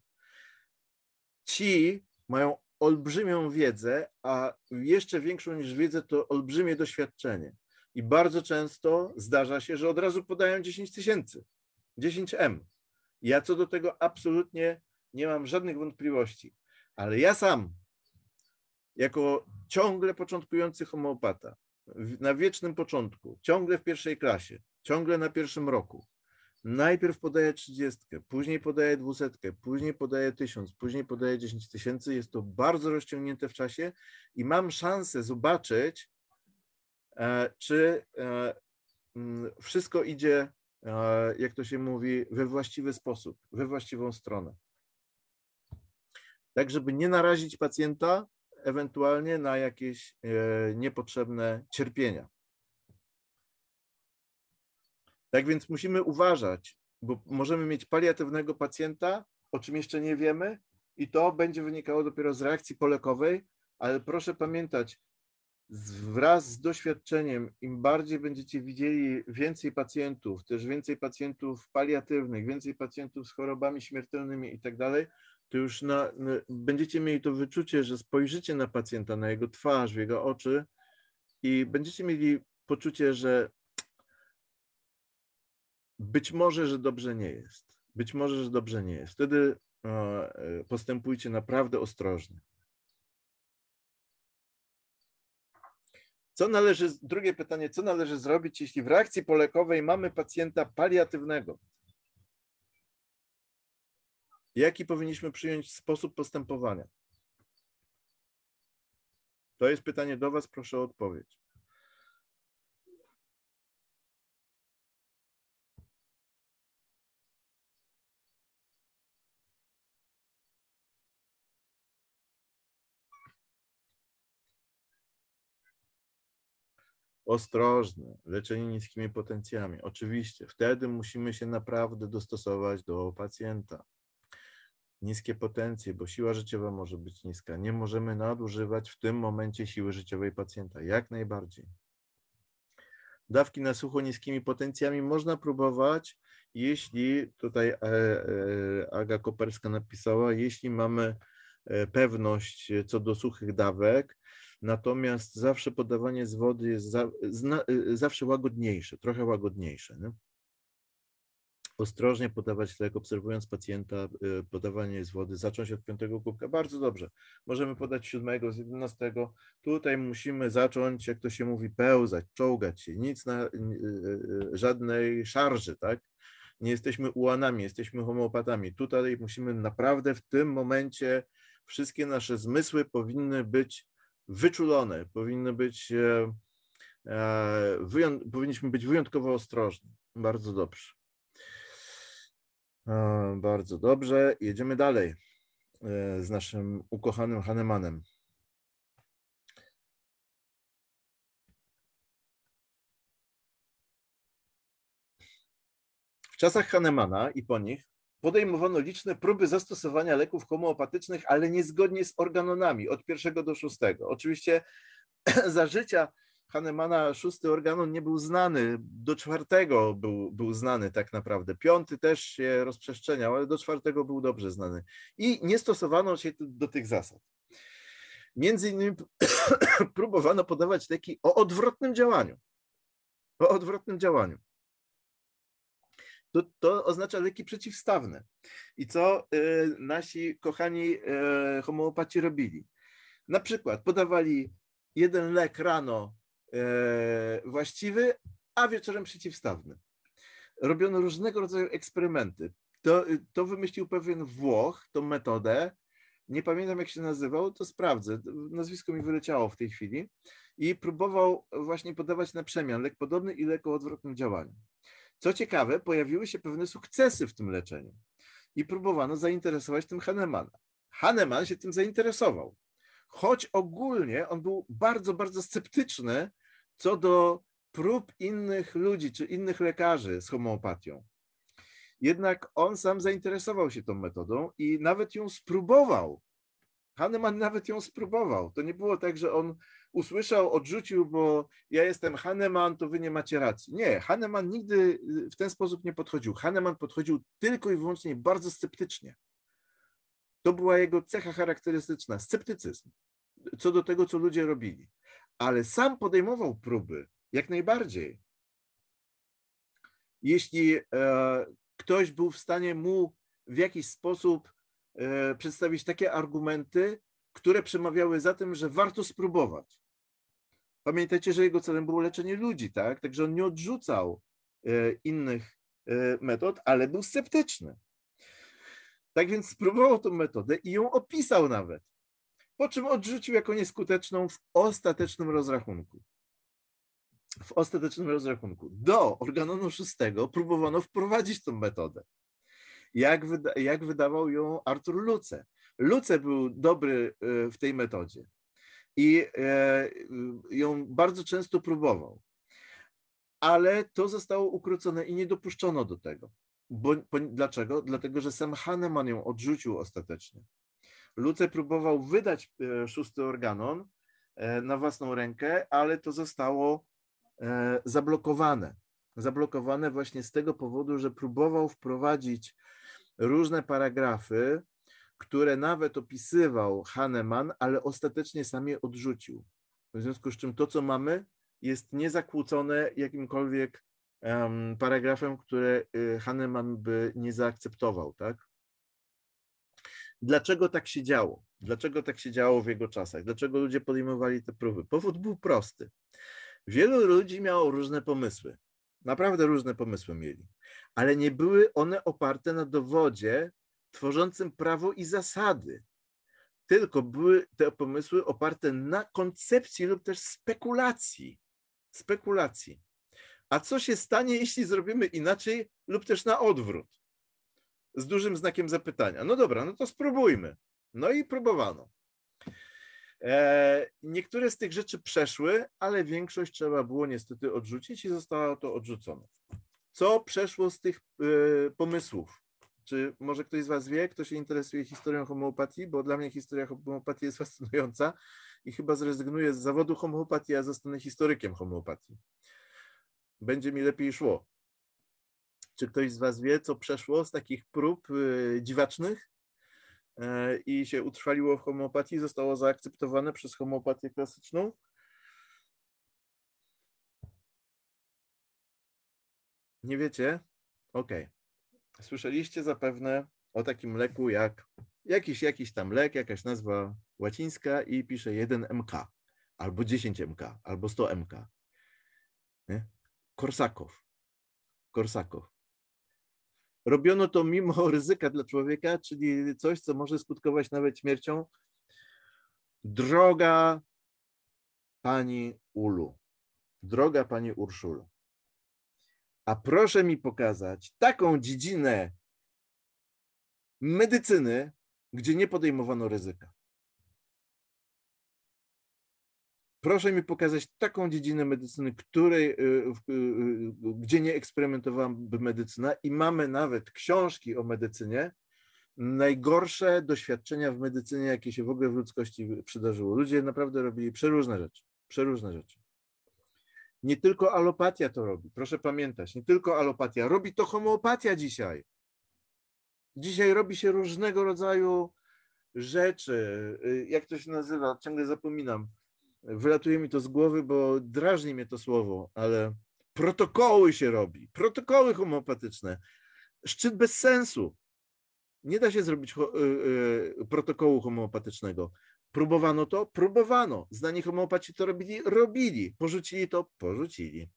Ci mają olbrzymią wiedzę, a jeszcze większą niż wiedzę to olbrzymie doświadczenie. I bardzo często zdarza się, że od razu podają dziesięć tysięcy, dziesięć M. Ja co do tego absolutnie nie mam żadnych wątpliwości, ale ja sam, jako ciągle początkujący homeopata, na wiecznym początku, ciągle w pierwszej klasie, ciągle na pierwszym roku, najpierw podaję trzydziestkę, później podaję dwusetkę, później podaję tysiąc, później podaję dziesięć tysięcy. Jest to bardzo rozciągnięte w czasie i mam szansę zobaczyć, czy wszystko idzie, jak to się mówi, we właściwy sposób, we właściwą stronę. Tak, żeby nie narazić pacjenta ewentualnie na jakieś niepotrzebne cierpienia. Tak więc musimy uważać, bo możemy mieć paliatywnego pacjenta, o czym jeszcze nie wiemy, i to będzie wynikało dopiero z reakcji polekowej, ale proszę pamiętać, wraz z doświadczeniem, im bardziej będziecie widzieli więcej pacjentów, też więcej pacjentów paliatywnych, więcej pacjentów z chorobami śmiertelnymi i tak dalej, to już na, na, będziecie mieli to wyczucie, że spojrzycie na pacjenta, na jego twarz, w jego oczy i będziecie mieli poczucie, że być może, że dobrze nie jest. Być może, że dobrze nie jest. Wtedy postępujcie naprawdę ostrożnie. Co należy, drugie pytanie, co należy zrobić, jeśli w reakcji polekowej mamy pacjenta paliatywnego? Jaki powinniśmy przyjąć sposób postępowania? To jest pytanie do Was, proszę o odpowiedź. Ostrożne, leczenie niskimi potencjami. Oczywiście, wtedy musimy się naprawdę dostosować do pacjenta. niskie potencje, bo siła życiowa może być niska. Nie możemy nadużywać w tym momencie siły życiowej pacjenta, jak najbardziej. Dawki na sucho niskimi potencjami można próbować, jeśli, tutaj Aga Koperska napisała, jeśli mamy pewność co do suchych dawek, natomiast zawsze podawanie z wody jest za, zna, zawsze łagodniejsze, trochę łagodniejsze. Nie? Ostrożnie podawać lek, obserwując pacjenta, podawanie z wody, zacząć od piątego kubka, bardzo dobrze. Możemy podać siódmego, z jedenastego. Tutaj musimy zacząć, jak to się mówi, pełzać, czołgać się, nic na żadnej szarży, tak? Nie jesteśmy ułanami, jesteśmy homeopatami. Tutaj musimy naprawdę w tym momencie, wszystkie nasze zmysły powinny być wyczulone, powinny być, wyjąt, powinniśmy być wyjątkowo ostrożni. Bardzo dobrze. Bardzo dobrze. Jedziemy dalej z naszym ukochanym Hahnemannem. W czasach Hahnemana i po nich podejmowano liczne próby zastosowania leków homeopatycznych, ale niezgodnie z organonami od pierwszego do szóstego. Oczywiście za życia Hahnemana szósty organon nie był znany, do czwartego był, był znany tak naprawdę. Piąty też się rozprzestrzeniał, ale do czwartego był dobrze znany. I nie stosowano się do tych zasad. Między innymi próbowano podawać leki o odwrotnym działaniu. O odwrotnym działaniu. To, to oznacza leki przeciwstawne. I co y, nasi kochani y, homeopaci robili? Na przykład podawali jeden lek rano y, właściwy, a wieczorem przeciwstawny. Robiono różnego rodzaju eksperymenty. To, to wymyślił pewien Włoch, tą metodę. Nie pamiętam, jak się nazywał, to sprawdzę. Nazwisko mi wyleciało w tej chwili. I próbował właśnie podawać na przemian lek podobny i lek o odwrotnym działaniu. Co ciekawe, pojawiły się pewne sukcesy w tym leczeniu i próbowano zainteresować tym Hahnemana. Hahnemann się tym zainteresował, choć ogólnie on był bardzo, bardzo sceptyczny co do prób innych ludzi czy innych lekarzy z homeopatią. Jednak on sam zainteresował się tą metodą i nawet ją spróbował. Hahnemann nawet ją spróbował. To nie było tak, że on usłyszał, odrzucił, bo ja jestem Hahnemann, to wy nie macie racji. Nie, Hahnemann nigdy w ten sposób nie podchodził. Hahnemann podchodził tylko i wyłącznie bardzo sceptycznie. To była jego cecha charakterystyczna, sceptycyzm, co do tego, co ludzie robili. Ale sam podejmował próby, jak najbardziej. Jeśli e, ktoś był w stanie mu w jakiś sposób e, przedstawić takie argumenty, które przemawiały za tym, że warto spróbować. Pamiętajcie, że jego celem było leczenie ludzi, tak? Także on nie odrzucał e, innych e, metod, ale był sceptyczny. Tak więc spróbował tę metodę i ją opisał nawet, po czym odrzucił jako nieskuteczną w ostatecznym rozrachunku. W ostatecznym rozrachunku. Do organonu szóstego próbowano wprowadzić tę metodę. Jak, wyda jak wydawał ją Artur Luce. Luce był dobry w tej metodzie i ją bardzo często próbował, ale to zostało ukrócone i nie dopuszczono do tego. Bo, bo, dlaczego? Dlatego, że sam Hahnemann ją odrzucił ostatecznie. Luce próbował wydać szósty organon na własną rękę, ale to zostało zablokowane. Zablokowane właśnie z tego powodu, że próbował wprowadzić różne paragrafy, które nawet opisywał Hahnemann, ale ostatecznie sam je odrzucił. W związku z czym to, co mamy, jest niezakłócone jakimkolwiek um, paragrafem, które Hahnemann by nie zaakceptował, tak? Dlaczego tak się działo? Dlaczego tak się działo w jego czasach? Dlaczego ludzie podejmowali te próby? Powód był prosty. Wielu ludzi miało różne pomysły. Naprawdę różne pomysły mieli, ale nie były one oparte na dowodzie tworzącym prawo i zasady, tylko były te pomysły oparte na koncepcji lub też spekulacji. Spekulacji. A co się stanie, jeśli zrobimy inaczej lub też na odwrót? Z dużym znakiem zapytania. No dobra, no to spróbujmy. No i próbowano. E, niektóre z tych rzeczy przeszły, ale większość trzeba było niestety odrzucić i zostało to odrzucone. Co przeszło z tych y, pomysłów? Czy może ktoś z was wie, kto się interesuje historią homeopatii? Bo dla mnie historia homeopatii jest fascynująca i chyba zrezygnuję z zawodu homeopatii, a zostanę historykiem homeopatii. Będzie mi lepiej szło. Czy ktoś z was wie, co przeszło z takich prób yy, dziwacznych yy, i się utrwaliło w homeopatii, zostało zaakceptowane przez homeopatię klasyczną? Nie wiecie? Okej. Okay. Słyszeliście zapewne o takim leku jak jakiś, jakiś tam lek, jakaś nazwa łacińska i pisze jeden M K, albo dziesięć M K, albo sto M K. Nie? Korsakow. Korsakow. Robiono to mimo ryzyka dla człowieka, czyli coś, co może skutkować nawet śmiercią. Droga pani Ulu, droga pani Urszulo, a proszę mi pokazać taką dziedzinę medycyny, gdzie nie podejmowano ryzyka. Proszę mi pokazać taką dziedzinę medycyny, której, gdzie nie eksperymentowałaby medycyna i mamy nawet książki o medycynie, najgorsze doświadczenia w medycynie, jakie się w ogóle w ludzkości przydarzyło. Ludzie naprawdę robili przeróżne rzeczy, przeróżne rzeczy. Nie tylko alopatia to robi, proszę pamiętać, nie tylko alopatia, robi to homeopatia dzisiaj. Dzisiaj robi się różnego rodzaju rzeczy, jak to się nazywa, ciągle zapominam, wylatuje mi to z głowy, bo drażni mnie to słowo, ale protokoły się robi, protokoły homeopatyczne, szczyt bez sensu. Nie da się zrobić protokołu homeopatycznego. Próbowano to? Próbowano. Znani homeopaci to robili? Robili. Porzucili to? Porzucili.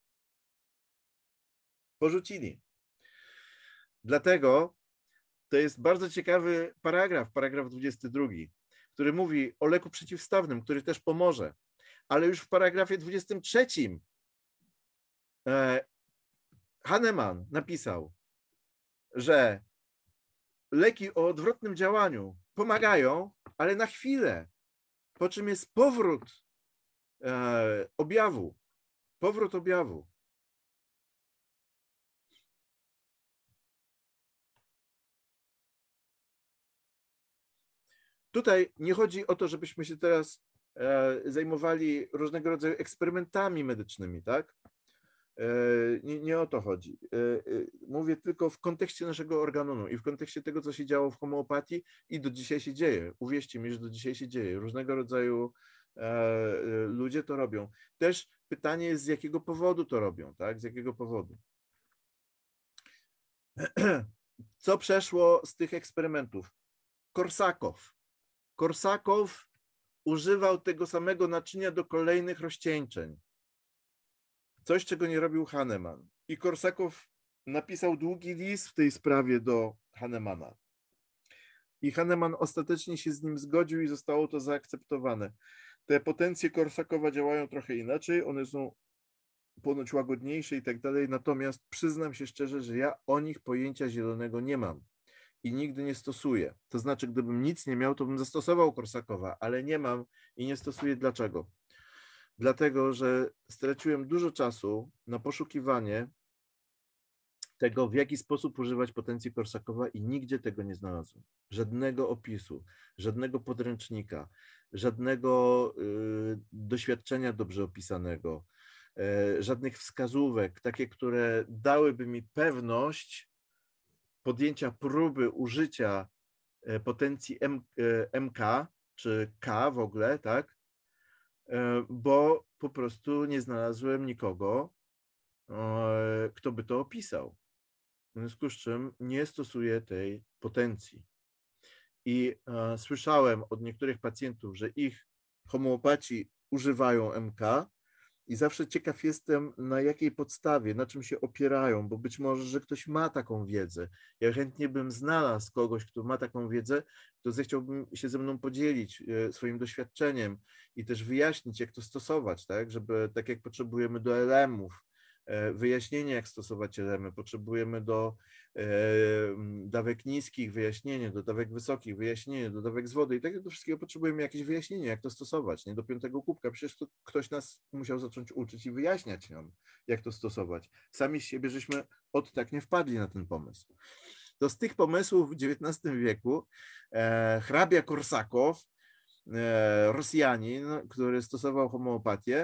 Porzucili. Dlatego to jest bardzo ciekawy paragraf, paragraf dwudziesty drugi, który mówi o leku przeciwstawnym, który też pomoże. Ale już w paragrafie dwudziestym trzecim Hahnemann napisał, że leki o odwrotnym działaniu pomagają, ale na chwilę, po czym jest powrót e, objawu. Powrót objawu. Tutaj nie chodzi o to, żebyśmy się teraz e, zajmowali różnego rodzaju eksperymentami medycznymi, tak? Nie, nie o to chodzi. Mówię tylko w kontekście naszego organonu i w kontekście tego, co się działo w homeopatii i do dzisiaj się dzieje. Uwierzcie mi, że do dzisiaj się dzieje. Różnego rodzaju ludzie to robią. Też pytanie jest, z jakiego powodu to robią, tak? Z jakiego powodu? Co przeszło z tych eksperymentów? Korsakow. Korsakow używał tego samego naczynia do kolejnych rozcieńczeń. Coś, czego nie robił Hahnemann. I Korsakow napisał długi list w tej sprawie do Hahnemana. I Hahnemann ostatecznie się z nim zgodził i zostało to zaakceptowane. Te potencje Korsakowa działają trochę inaczej, one są ponoć łagodniejsze i tak dalej, natomiast przyznam się szczerze, że ja o nich pojęcia zielonego nie mam i nigdy nie stosuję. To znaczy, gdybym nic nie miał, to bym zastosował Korsakowa, ale nie mam i nie stosuję. Dlaczego? Dlatego, że straciłem dużo czasu na poszukiwanie tego, w jaki sposób używać potencji Korsakowa i nigdzie tego nie znalazłem. Żadnego opisu, żadnego podręcznika, żadnego y, doświadczenia dobrze opisanego, y, żadnych wskazówek, takie, które dałyby mi pewność podjęcia próby użycia y, potencji M, y, M K, czy K w ogóle, tak? Bo po prostu nie znalazłem nikogo, kto by to opisał. W związku z czym nie stosuję tej potencji. I e, słyszałem od niektórych pacjentów, że ich homeopaci używają M K i zawsze ciekaw jestem, na jakiej podstawie, na czym się opierają, bo być może, że ktoś ma taką wiedzę. Ja chętnie bym znalazł kogoś, kto ma taką wiedzę, kto zechciałbym się ze mną podzielić e, swoim doświadczeniem i też wyjaśnić, jak to stosować, tak, żeby tak jak potrzebujemy do L M-ów, wyjaśnienie, jak stosować elemy, potrzebujemy do e, dawek niskich wyjaśnienie, do dawek wysokich wyjaśnienie, do dawek z wody i tak do wszystkiego potrzebujemy jakieś wyjaśnienie, jak to stosować, nie do piątego kubka, przecież to ktoś nas musiał zacząć uczyć i wyjaśniać nam, jak to stosować. Sami z siebie żeśmy od tak nie wpadli na ten pomysł. to z tych pomysłów w dziewiętnastym wieku e, hrabia Korsakow, e, Rosjanin, który stosował homeopatię,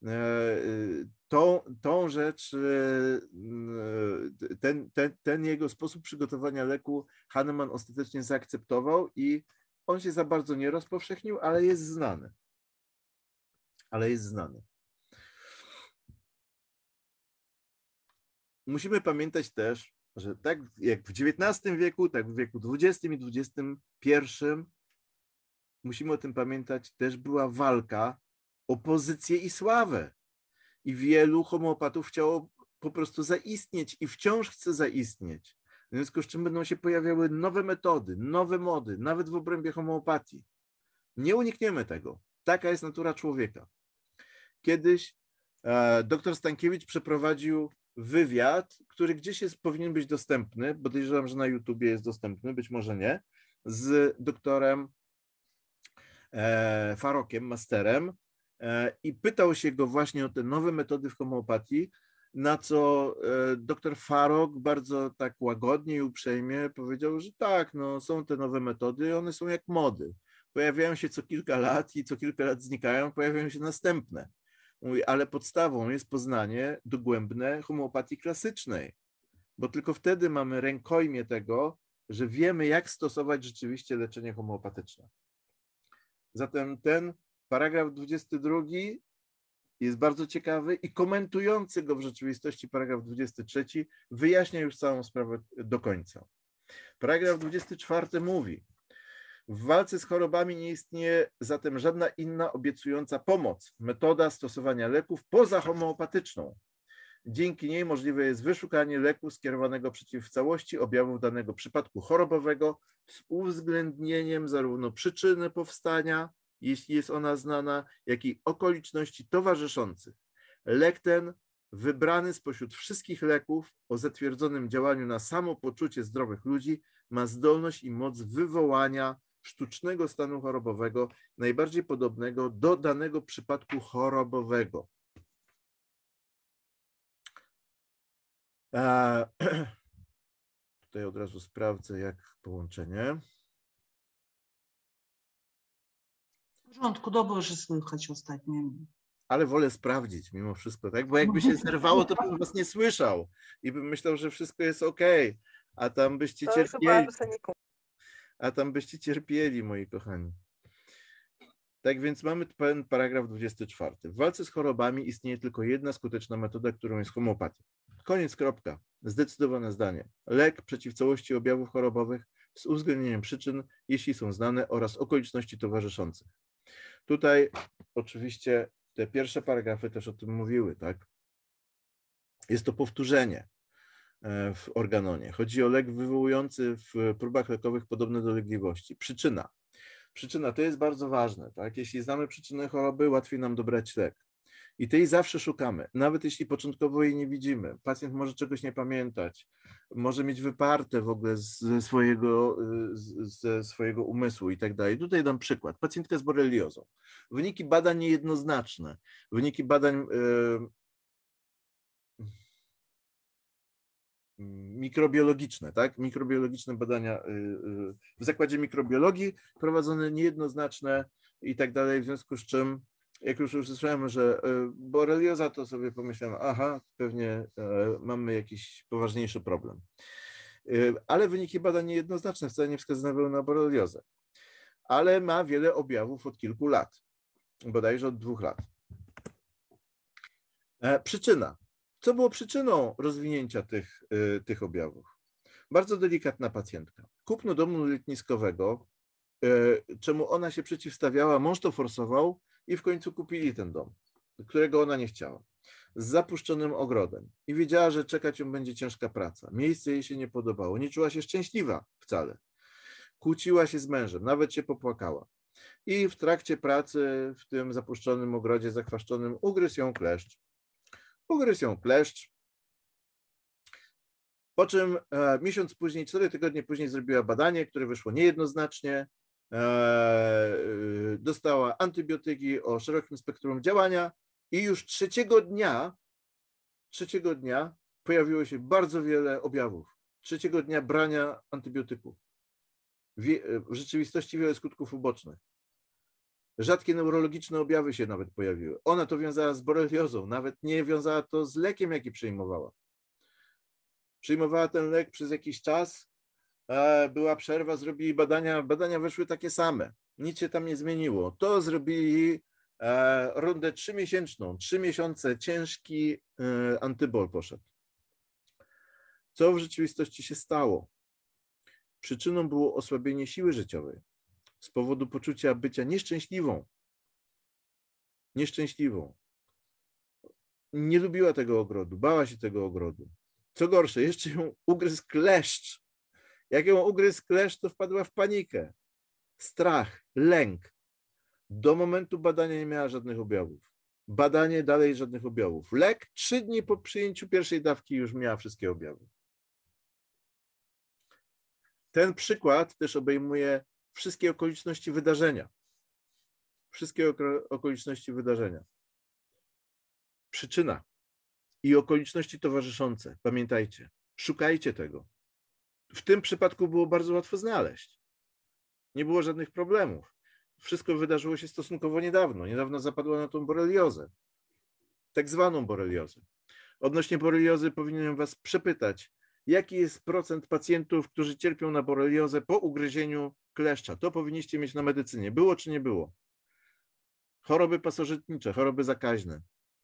Tą, tą rzecz, ten, ten, ten jego sposób przygotowania leku Hahnemann ostatecznie zaakceptował i on się za bardzo nie rozpowszechnił, ale jest znany. Ale jest znany. Musimy pamiętać też, że tak jak w dziewiętnastym wieku, tak w wieku dwudziestym i dwudziestym pierwszym, musimy o tym pamiętać, też była walka o pozycję i sławę. I wielu homeopatów chciało po prostu zaistnieć i wciąż chce zaistnieć. W związku z czym będą się pojawiały nowe metody, nowe mody, nawet w obrębie homeopatii. Nie unikniemy tego. Taka jest natura człowieka. Kiedyś e, dr Stankiewicz przeprowadził wywiad, który gdzieś jest, powinien być dostępny, bo podejrzewam, że na YouTubie jest dostępny, być może nie, z doktorem e, Farokiem, masterem, i pytał się go właśnie o te nowe metody w homeopatii, na co dr Farok bardzo tak łagodnie i uprzejmie powiedział, że tak, no są te nowe metody, one są jak mody. Pojawiają się co kilka lat i co kilka lat znikają, pojawiają się następne. Mówi, ale podstawą jest poznanie dogłębne homeopatii klasycznej, bo tylko wtedy mamy rękojmię tego, że wiemy, jak stosować rzeczywiście leczenie homeopatyczne. Zatem ten paragraf dwudziesty drugi jest bardzo ciekawy i komentujący go w rzeczywistości paragraf dwudziesty trzeci wyjaśnia już całą sprawę do końca. Paragraf dwudziesty czwarty mówi: w walce z chorobami nie istnieje zatem żadna inna obiecująca pomoc, metoda stosowania leków poza homeopatyczną. Dzięki niej możliwe jest wyszukanie leku skierowanego przeciw całości objawów danego przypadku chorobowego z uwzględnieniem zarówno przyczyny powstania, jeśli jest ona znana, jak i okoliczności towarzyszących. Lek ten, wybrany spośród wszystkich leków o zatwierdzonym działaniu na samopoczucie zdrowych ludzi, ma zdolność i moc wywołania sztucznego stanu chorobowego, najbardziej podobnego do danego przypadku chorobowego. A, tutaj od razu sprawdzę, jak połączenie. W porządku, dobrze, że słychać ostatnio. Ale wolę sprawdzić mimo wszystko, tak? Bo jakby się zerwało, to bym was nie słyszał i bym myślał, że wszystko jest okej, a tam byście cierpieli. A tam byście cierpieli, moi kochani. Tak więc mamy ten paragraf dwudziesty czwarty. W walce z chorobami istnieje tylko jedna skuteczna metoda, którą jest homeopatia. Koniec, kropka. Zdecydowane zdanie. Lek przeciw całości objawów chorobowych z uwzględnieniem przyczyn, jeśli są znane, oraz okoliczności towarzyszących. Tutaj oczywiście te pierwsze paragrafy też o tym mówiły, tak? Jest to powtórzenie w organonie. Chodzi o lek wywołujący w próbach lekowych podobne dolegliwości. Przyczyna. Przyczyna to jest bardzo ważne, tak? Jeśli znamy przyczynę choroby, łatwiej nam dobrać lek. I tej zawsze szukamy, nawet jeśli początkowo jej nie widzimy. Pacjent może czegoś nie pamiętać, może mieć wyparte w ogóle ze swojego, ze swojego umysłu i tak dalej. Tutaj dam przykład. Pacjentka z boreliozą. Wyniki badań niejednoznaczne. Wyniki badań yy, mikrobiologiczne, tak? Mikrobiologiczne badania yy, w zakładzie mikrobiologii prowadzone niejednoznaczne i tak dalej, w związku z czym jak już usłyszałem, że borelioza, to sobie pomyślałem, aha, pewnie mamy jakiś poważniejszy problem. Ale wyniki badań niejednoznaczne wcale nie wskazywały na boreliozę. Ale ma wiele objawów od kilku lat, bodajże od dwóch lat. Przyczyna. Co było przyczyną rozwinięcia tych, tych objawów? Bardzo delikatna pacjentka. Kupno domu letniskowego, czemu ona się przeciwstawiała, mąż to forsował, i w końcu kupili ten dom, którego ona nie chciała, z zapuszczonym ogrodem i wiedziała, że czekać ją będzie ciężka praca. Miejsce jej się nie podobało, nie czuła się szczęśliwa wcale. Kłóciła się z mężem, nawet się popłakała. I w trakcie pracy w tym zapuszczonym ogrodzie zachwaszczonym ugryzł ją kleszcz. Ugryzł ją kleszcz, po czym e, miesiąc później, cztery tygodnie później zrobiła badanie, które wyszło niejednoznacznie. Dostała antybiotyki o szerokim spektrum działania i już trzeciego dnia, trzeciego dnia pojawiło się bardzo wiele objawów. trzeciego dnia brania antybiotyku. W rzeczywistości wiele skutków ubocznych. Rzadkie neurologiczne objawy się nawet pojawiły. Ona to wiązała z boreliozą, nawet nie wiązała to z lekiem, jaki przyjmowała. Przyjmowała ten lek przez jakiś czas, była przerwa, zrobili badania, badania wyszły takie same. Nic się tam nie zmieniło. To zrobili rundę trzymiesięczną, trzy miesiące ciężki antybol poszedł. Co w rzeczywistości się stało? Przyczyną było osłabienie siły życiowej z powodu poczucia bycia nieszczęśliwą. Nieszczęśliwą. Nie lubiła tego ogrodu, bała się tego ogrodu. Co gorsze, jeszcze ją ugryzł kleszcz. Jak ją ugryzł kleszcz, to wpadła w panikę, strach, lęk. Do momentu badania nie miała żadnych objawów. Badanie dalej żadnych objawów. Lek trzy dni po przyjęciu pierwszej dawki już miała wszystkie objawy. Ten przykład też obejmuje wszystkie okoliczności wydarzenia. Wszystkie okoliczności wydarzenia. Przyczyna i okoliczności towarzyszące. Pamiętajcie, szukajcie tego. W tym przypadku było bardzo łatwo znaleźć. Nie było żadnych problemów. Wszystko wydarzyło się stosunkowo niedawno. Niedawno zapadła na tą boreliozę. Tak zwaną boreliozę. Odnośnie boreliozy powinienem was przepytać, jaki jest procent pacjentów, którzy cierpią na boreliozę po ugryzieniu kleszcza. To powinniście mieć na medycynie. Było czy nie było? Choroby pasożytnicze, choroby zakaźne.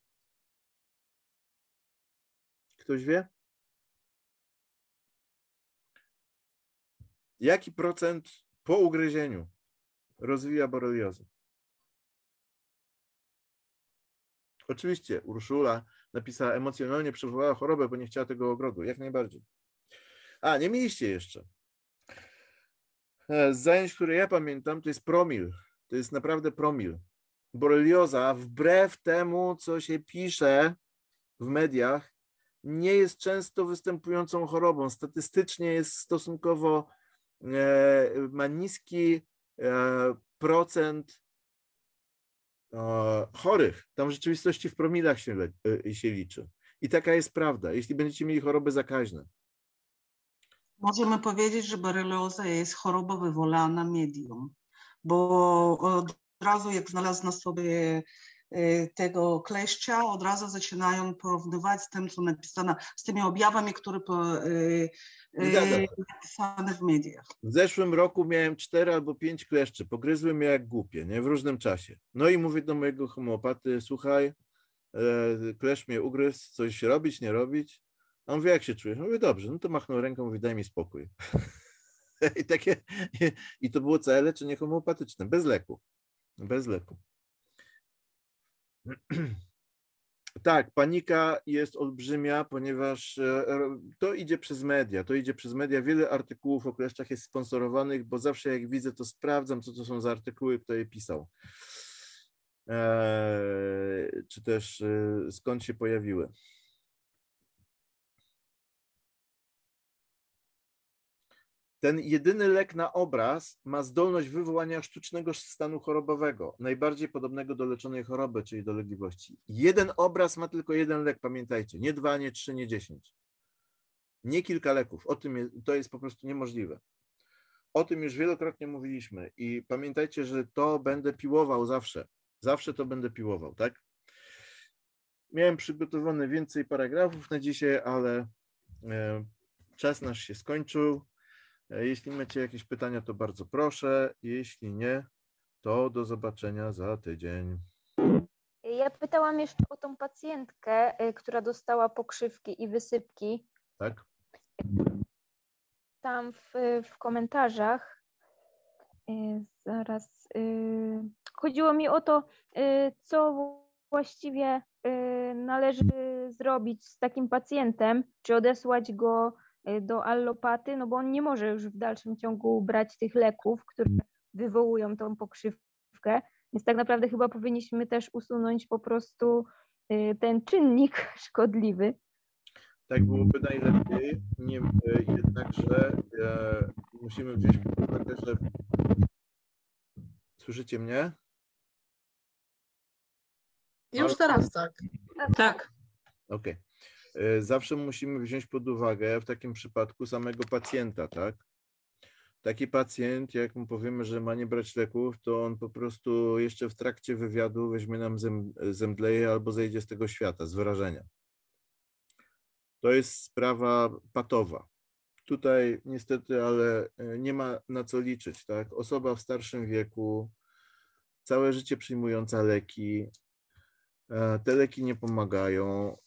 Ktoś wie? Jaki procent po ugryzieniu rozwija boreliozę? Oczywiście Urszula napisała, emocjonalnie przeżywała chorobę, bo nie chciała tego ogrodu. Jak najbardziej. A, nie mieliście jeszcze. Z zajęć, które ja pamiętam, to jest promil. To jest naprawdę promil. Borelioza, wbrew temu, co się pisze w mediach, nie jest często występującą chorobą. Statystycznie jest stosunkowo, e, ma niski e, procent e, chorych. Tam w rzeczywistości w promilach się, e, się liczy. I taka jest prawda, jeśli będziecie mieli choroby zakaźne. Możemy powiedzieć, że borelioza jest choroba wywołana medium, bo od razu jak znalazł na sobie tego kleszcza, od razu zaczynają porównywać z tym, co napisano, z tymi objawami, które napisane w mediach. W zeszłym roku miałem cztery albo pięć kleszczy, pogryzły mnie jak głupie, nie? W różnym czasie. No i mówię do mojego homeopaty, słuchaj, kleszcz mnie ugryzł, coś robić, nie robić? A on mówi, jak się czujesz? Mówię, dobrze, no to machnął ręką, mówi, daj mi spokój. I, takie, I to było całe leczenie homeopatyczne, bez leku. Bez leku. Tak, panika jest olbrzymia, ponieważ to idzie przez media, to idzie przez media. Wiele artykułów o kleszczach jest sponsorowanych, bo zawsze jak widzę, to sprawdzam, co to są za artykuły, kto je pisał. Eee, czy też e, skąd się pojawiły. Ten jedyny lek na obraz ma zdolność wywołania sztucznego stanu chorobowego, najbardziej podobnego do leczonej choroby, czyli dolegliwości. Jeden obraz ma tylko jeden lek, pamiętajcie, nie dwa, nie trzy, nie dziesięć. Nie kilka leków, o tym jest, to jest po prostu niemożliwe. O tym już wielokrotnie mówiliśmy i pamiętajcie, że to będę piłował zawsze. Zawsze to będę piłował, tak? Miałem przygotowane więcej paragrafów na dzisiaj, ale czas nasz się skończył. Jeśli macie jakieś pytania, to bardzo proszę. Jeśli nie, to do zobaczenia za tydzień. Ja pytałam jeszcze o tą pacjentkę, która dostała pokrzywki i wysypki. Tak. Tam w, w komentarzach zaraz chodziło mi o to, co właściwie należy zrobić z takim pacjentem, czy odesłać go do allopaty, no bo on nie może już w dalszym ciągu brać tych leków, które wywołują tą pokrzywkę, więc tak naprawdę chyba powinniśmy też usunąć po prostu ten czynnik szkodliwy. Tak byłoby najlepiej, nie, jednakże e, musimy wziąć pod uwagę, że... Słyszycie mnie? Już teraz tak. Tak. Okej. Zawsze musimy wziąć pod uwagę w takim przypadku samego pacjenta, tak? Taki pacjent, jak mu powiemy, że ma nie brać leków, to on po prostu jeszcze w trakcie wywiadu weźmie nam zem, zemdleje albo zejdzie z tego świata, z wyrażenia. To jest sprawa patowa. Tutaj niestety, ale nie ma na co liczyć, tak? Osoba w starszym wieku, całe życie przyjmująca leki, te leki nie pomagają,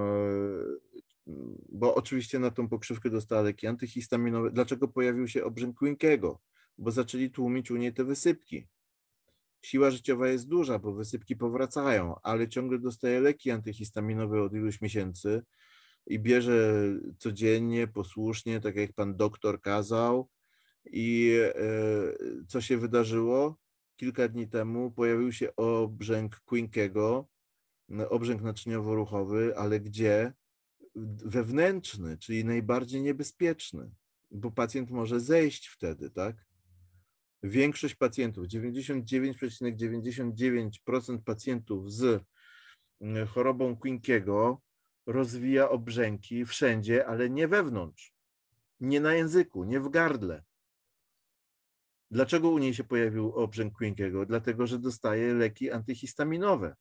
bo oczywiście na tą pokrzywkę dostała leki antyhistaminowe. Dlaczego pojawił się obrzęk Quincke'ego? Bo zaczęli tłumić u niej te wysypki. Siła życiowa jest duża, bo wysypki powracają, ale ciągle dostaje leki antyhistaminowe od iluś miesięcy i bierze codziennie, posłusznie, tak jak pan doktor kazał. I co się wydarzyło? Kilka dni temu pojawił się obrzęk Quincke'ego, obrzęk naczyniowo-ruchowy, ale gdzie? Wewnętrzny, czyli najbardziej niebezpieczny, bo pacjent może zejść wtedy, tak? Większość pacjentów, dziewięćdziesiąt dziewięć przecinek dziewięćdziesiąt dziewięć procent pacjentów z chorobą Quincke'ego rozwija obrzęki wszędzie, ale nie wewnątrz, nie na języku, nie w gardle. Dlaczego u niej się pojawił obrzęk Quincke'ego? Dlatego, że dostaje leki antyhistaminowe.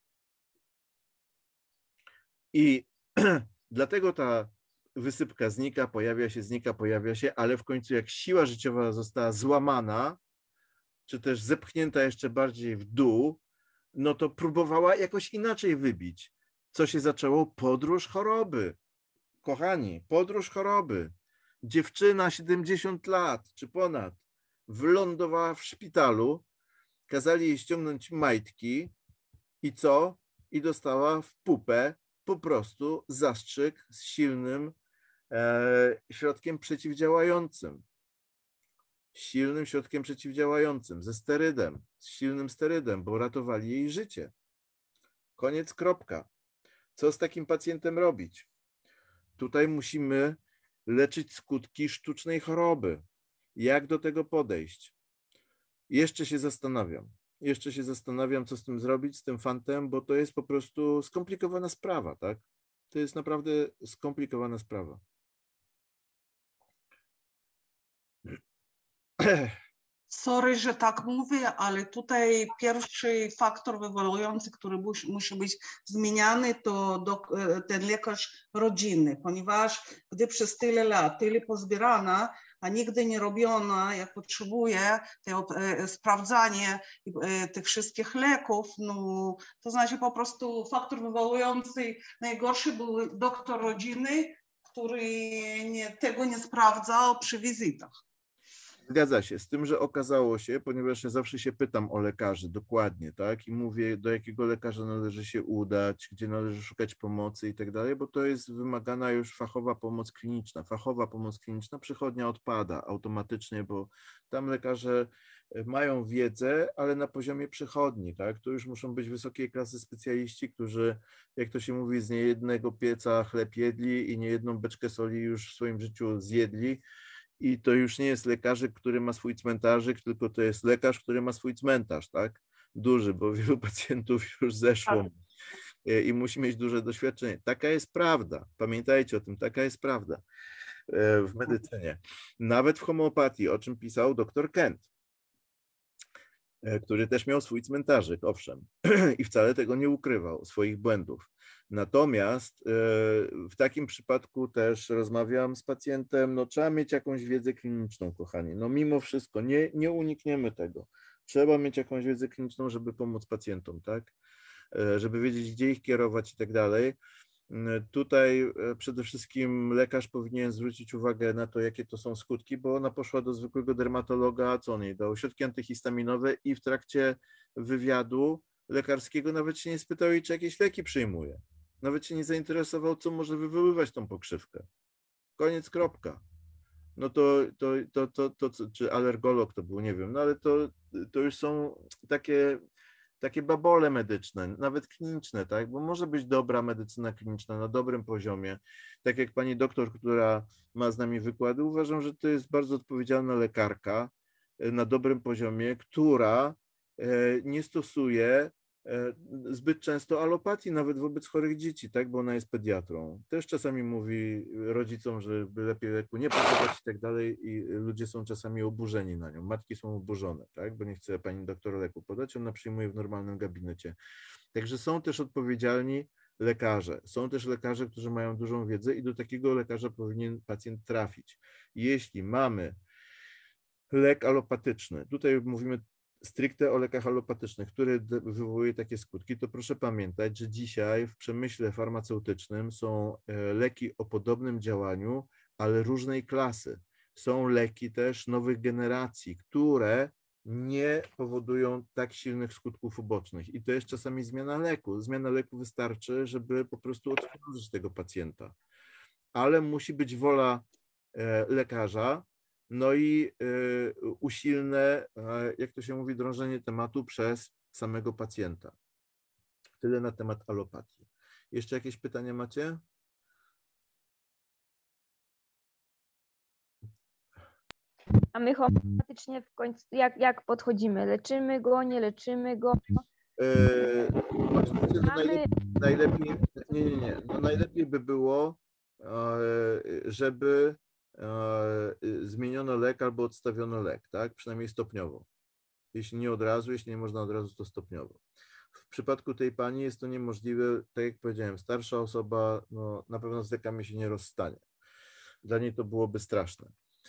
I dlatego ta wysypka znika, pojawia się, znika, pojawia się, ale w końcu jak siła życiowa została złamana, czy też zepchnięta jeszcze bardziej w dół, no to próbowała jakoś inaczej wybić. Co się zaczęło? Podróż choroby. Kochani, podróż choroby. Dziewczyna siedemdziesiąt lat czy ponad wylądowała w szpitalu, kazali jej ściągnąć majtki i co? I dostała w pupę po prostu zastrzyk z silnym e, środkiem przeciwdziałającym. Silnym środkiem przeciwdziałającym, ze sterydem, z silnym sterydem, bo ratowali jej życie. Koniec, kropka. Co z takim pacjentem robić? Tutaj musimy leczyć skutki sztucznej choroby. Jak do tego podejść? Jeszcze się zastanawiam. Jeszcze się zastanawiam, co z tym zrobić, z tym fantem, bo to jest po prostu skomplikowana sprawa, tak? To jest naprawdę skomplikowana sprawa. Sorry, że tak mówię, ale tutaj pierwszy faktor wywołujący, który musi być zmieniany, to do, ten lekarz rodzinny, ponieważ gdy przez tyle lat, tyle pozbierano, a nigdy nie robiono, jak potrzebuje, to sprawdzanie tych wszystkich leków, no, to znaczy po prostu faktor wywołujący najgorszy był doktor rodziny, który nie, tego nie sprawdzał przy wizytach. Zgadza się, z tym, że okazało się, ponieważ ja zawsze się pytam o lekarzy dokładnie, tak, i mówię, do jakiego lekarza należy się udać, gdzie należy szukać pomocy i tak dalej, bo to jest wymagana już fachowa pomoc kliniczna. Fachowa pomoc kliniczna, przychodnia odpada automatycznie, bo tam lekarze mają wiedzę, ale na poziomie przychodni, tak, to już muszą być wysokiej klasy specjaliści, którzy, jak to się mówi, z niejednego pieca chleb jedli i niejedną beczkę soli już w swoim życiu zjedli. I to już nie jest lekarzyk, który ma swój cmentarzyk, tylko to jest lekarz, który ma swój cmentarz, tak? Duży, bo wielu pacjentów już zeszło i musi mieć duże doświadczenie. Taka jest prawda. Pamiętajcie o tym, taka jest prawda w medycynie. Nawet w homeopatii, o czym pisał doktor Kent, który też miał swój cmentarzyk, owszem, i wcale tego nie ukrywał, swoich błędów. Natomiast w takim przypadku też rozmawiam z pacjentem, no trzeba mieć jakąś wiedzę kliniczną, kochani. No mimo wszystko, nie, nie unikniemy tego. Trzeba mieć jakąś wiedzę kliniczną, żeby pomóc pacjentom, tak? Żeby wiedzieć, gdzie ich kierować i tak dalej. Tutaj przede wszystkim lekarz powinien zwrócić uwagę na to, jakie to są skutki, bo ona poszła do zwykłego dermatologa, co on jej dał? Środki antyhistaminowe i w trakcie wywiadu lekarskiego nawet się nie spytał jej, czy jakieś leki przyjmuje. Nawet się nie zainteresował, co może wywoływać tą pokrzywkę. Koniec, kropka. No to, to, to, to, to, to czy alergolog to był, nie wiem, no ale to, to już są takie, takie babole medyczne, nawet kliniczne, tak? Bo może być dobra medycyna kliniczna na dobrym poziomie. Tak jak pani doktor, która ma z nami wykłady, uważam, że to jest bardzo odpowiedzialna lekarka na dobrym poziomie, która nie stosuje zbyt często alopatii, nawet wobec chorych dzieci, tak, bo ona jest pediatrą. Też czasami mówi rodzicom, że lepiej leku nie podawać i tak dalej i ludzie są czasami oburzeni na nią. Matki są oburzone, tak, bo nie chce pani doktor leku podać, ona przyjmuje w normalnym gabinecie. Także są też odpowiedzialni lekarze. Są też lekarze, którzy mają dużą wiedzę i do takiego lekarza powinien pacjent trafić. Jeśli mamy lek alopatyczny, tutaj mówimy stricte o lekach alopatycznych, który wywołuje takie skutki, to proszę pamiętać, że dzisiaj w przemyśle farmaceutycznym są leki o podobnym działaniu, ale różnej klasy. Są leki też nowych generacji, które nie powodują tak silnych skutków ubocznych. I to jest czasami zmiana leku. Zmiana leku wystarczy, żeby po prostu odciążyć tego pacjenta. Ale musi być wola lekarza, no i usilne, jak to się mówi, drążenie tematu przez samego pacjenta. Tyle na temat alopatii. Jeszcze jakieś pytania macie? A my homeopatycznie w końcu, jak, jak podchodzimy? Leczymy go, nie leczymy go? Eee, najlepiej, najlepiej, nie, nie, nie. No najlepiej by było, żeby zmieniono lek albo odstawiono lek, tak? Przynajmniej stopniowo. Jeśli nie od razu, jeśli nie można od razu, to stopniowo. W przypadku tej pani jest to niemożliwe, tak jak powiedziałem, starsza osoba no, na pewno z lekami się nie rozstanie. Dla niej to byłoby straszne.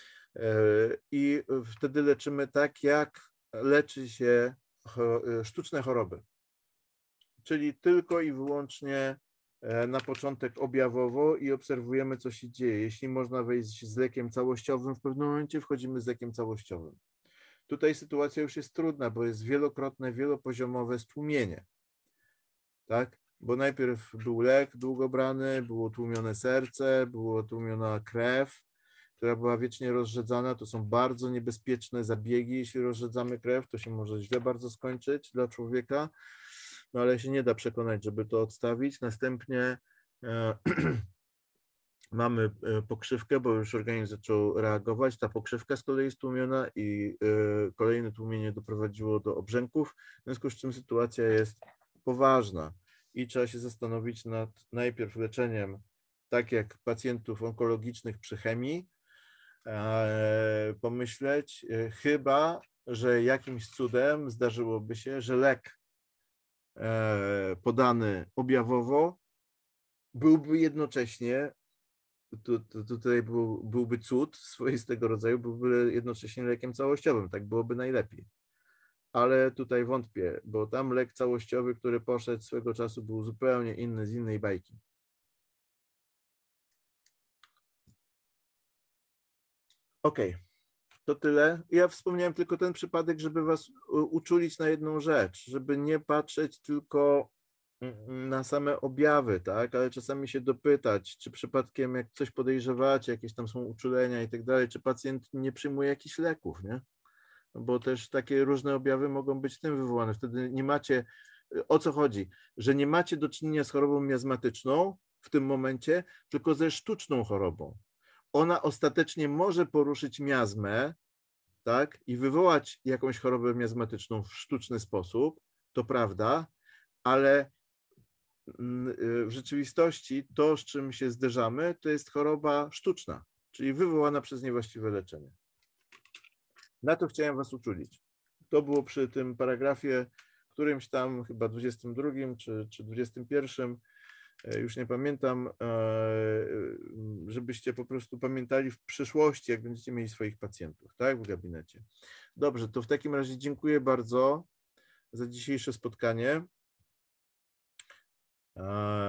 I wtedy leczymy tak, jak leczy się sztuczne choroby. Czyli tylko i wyłącznie na początek objawowo i obserwujemy, co się dzieje. Jeśli można wejść z lekiem całościowym, w pewnym momencie wchodzimy z lekiem całościowym. Tutaj sytuacja już jest trudna, bo jest wielokrotne, wielopoziomowe stłumienie. Tak? Bo najpierw był lek długo brany, było tłumione serce, była tłumiona krew, która była wiecznie rozrzedzana. To są bardzo niebezpieczne zabiegi. Jeśli rozrzedzamy krew, to się może źle bardzo skończyć dla człowieka, no ale się nie da przekonać, żeby to odstawić. Następnie e, mamy pokrzywkę, bo już organizm zaczął reagować. Ta pokrzywka z kolei jest tłumiona i e, kolejne tłumienie doprowadziło do obrzęków, w związku z czym sytuacja jest poważna i trzeba się zastanowić nad najpierw leczeniem, tak jak pacjentów onkologicznych przy chemii, e, pomyśleć, e, chyba że jakimś cudem zdarzyłoby się, że lek e, podany objawowo byłby jednocześnie, tu, tu, tutaj był, byłby cud swoistego rodzaju, byłby jednocześnie lekiem całościowym, tak byłoby najlepiej. Ale tutaj wątpię, bo tam lek całościowy, który poszedł swego czasu, był zupełnie inny, z innej bajki. Okej, okay. To tyle. Ja wspomniałem tylko ten przypadek, żeby was uczulić na jedną rzecz, żeby nie patrzeć tylko na same objawy, tak, ale czasami się dopytać, czy przypadkiem jak coś podejrzewacie, jakieś tam są uczulenia i tak dalej, czy pacjent nie przyjmuje jakichś leków, nie? Bo też takie różne objawy mogą być tym wywołane. Wtedy nie macie, o co chodzi, że nie macie do czynienia z chorobą miazmatyczną w tym momencie, tylko ze sztuczną chorobą. Ona ostatecznie może poruszyć miazmę, tak, i wywołać jakąś chorobę miazmatyczną w sztuczny sposób, to prawda, ale w rzeczywistości to, z czym się zderzamy, to jest choroba sztuczna, czyli wywołana przez niewłaściwe leczenie. Na to chciałem was uczulić. To było przy tym paragrafie, którymś tam chyba dwudziestym drugim czy, czy dwudziestym pierwszym, już nie pamiętam, żebyście po prostu pamiętali w przyszłości, jak będziecie mieli swoich pacjentów, tak, w gabinecie. Dobrze, to w takim razie dziękuję bardzo za dzisiejsze spotkanie.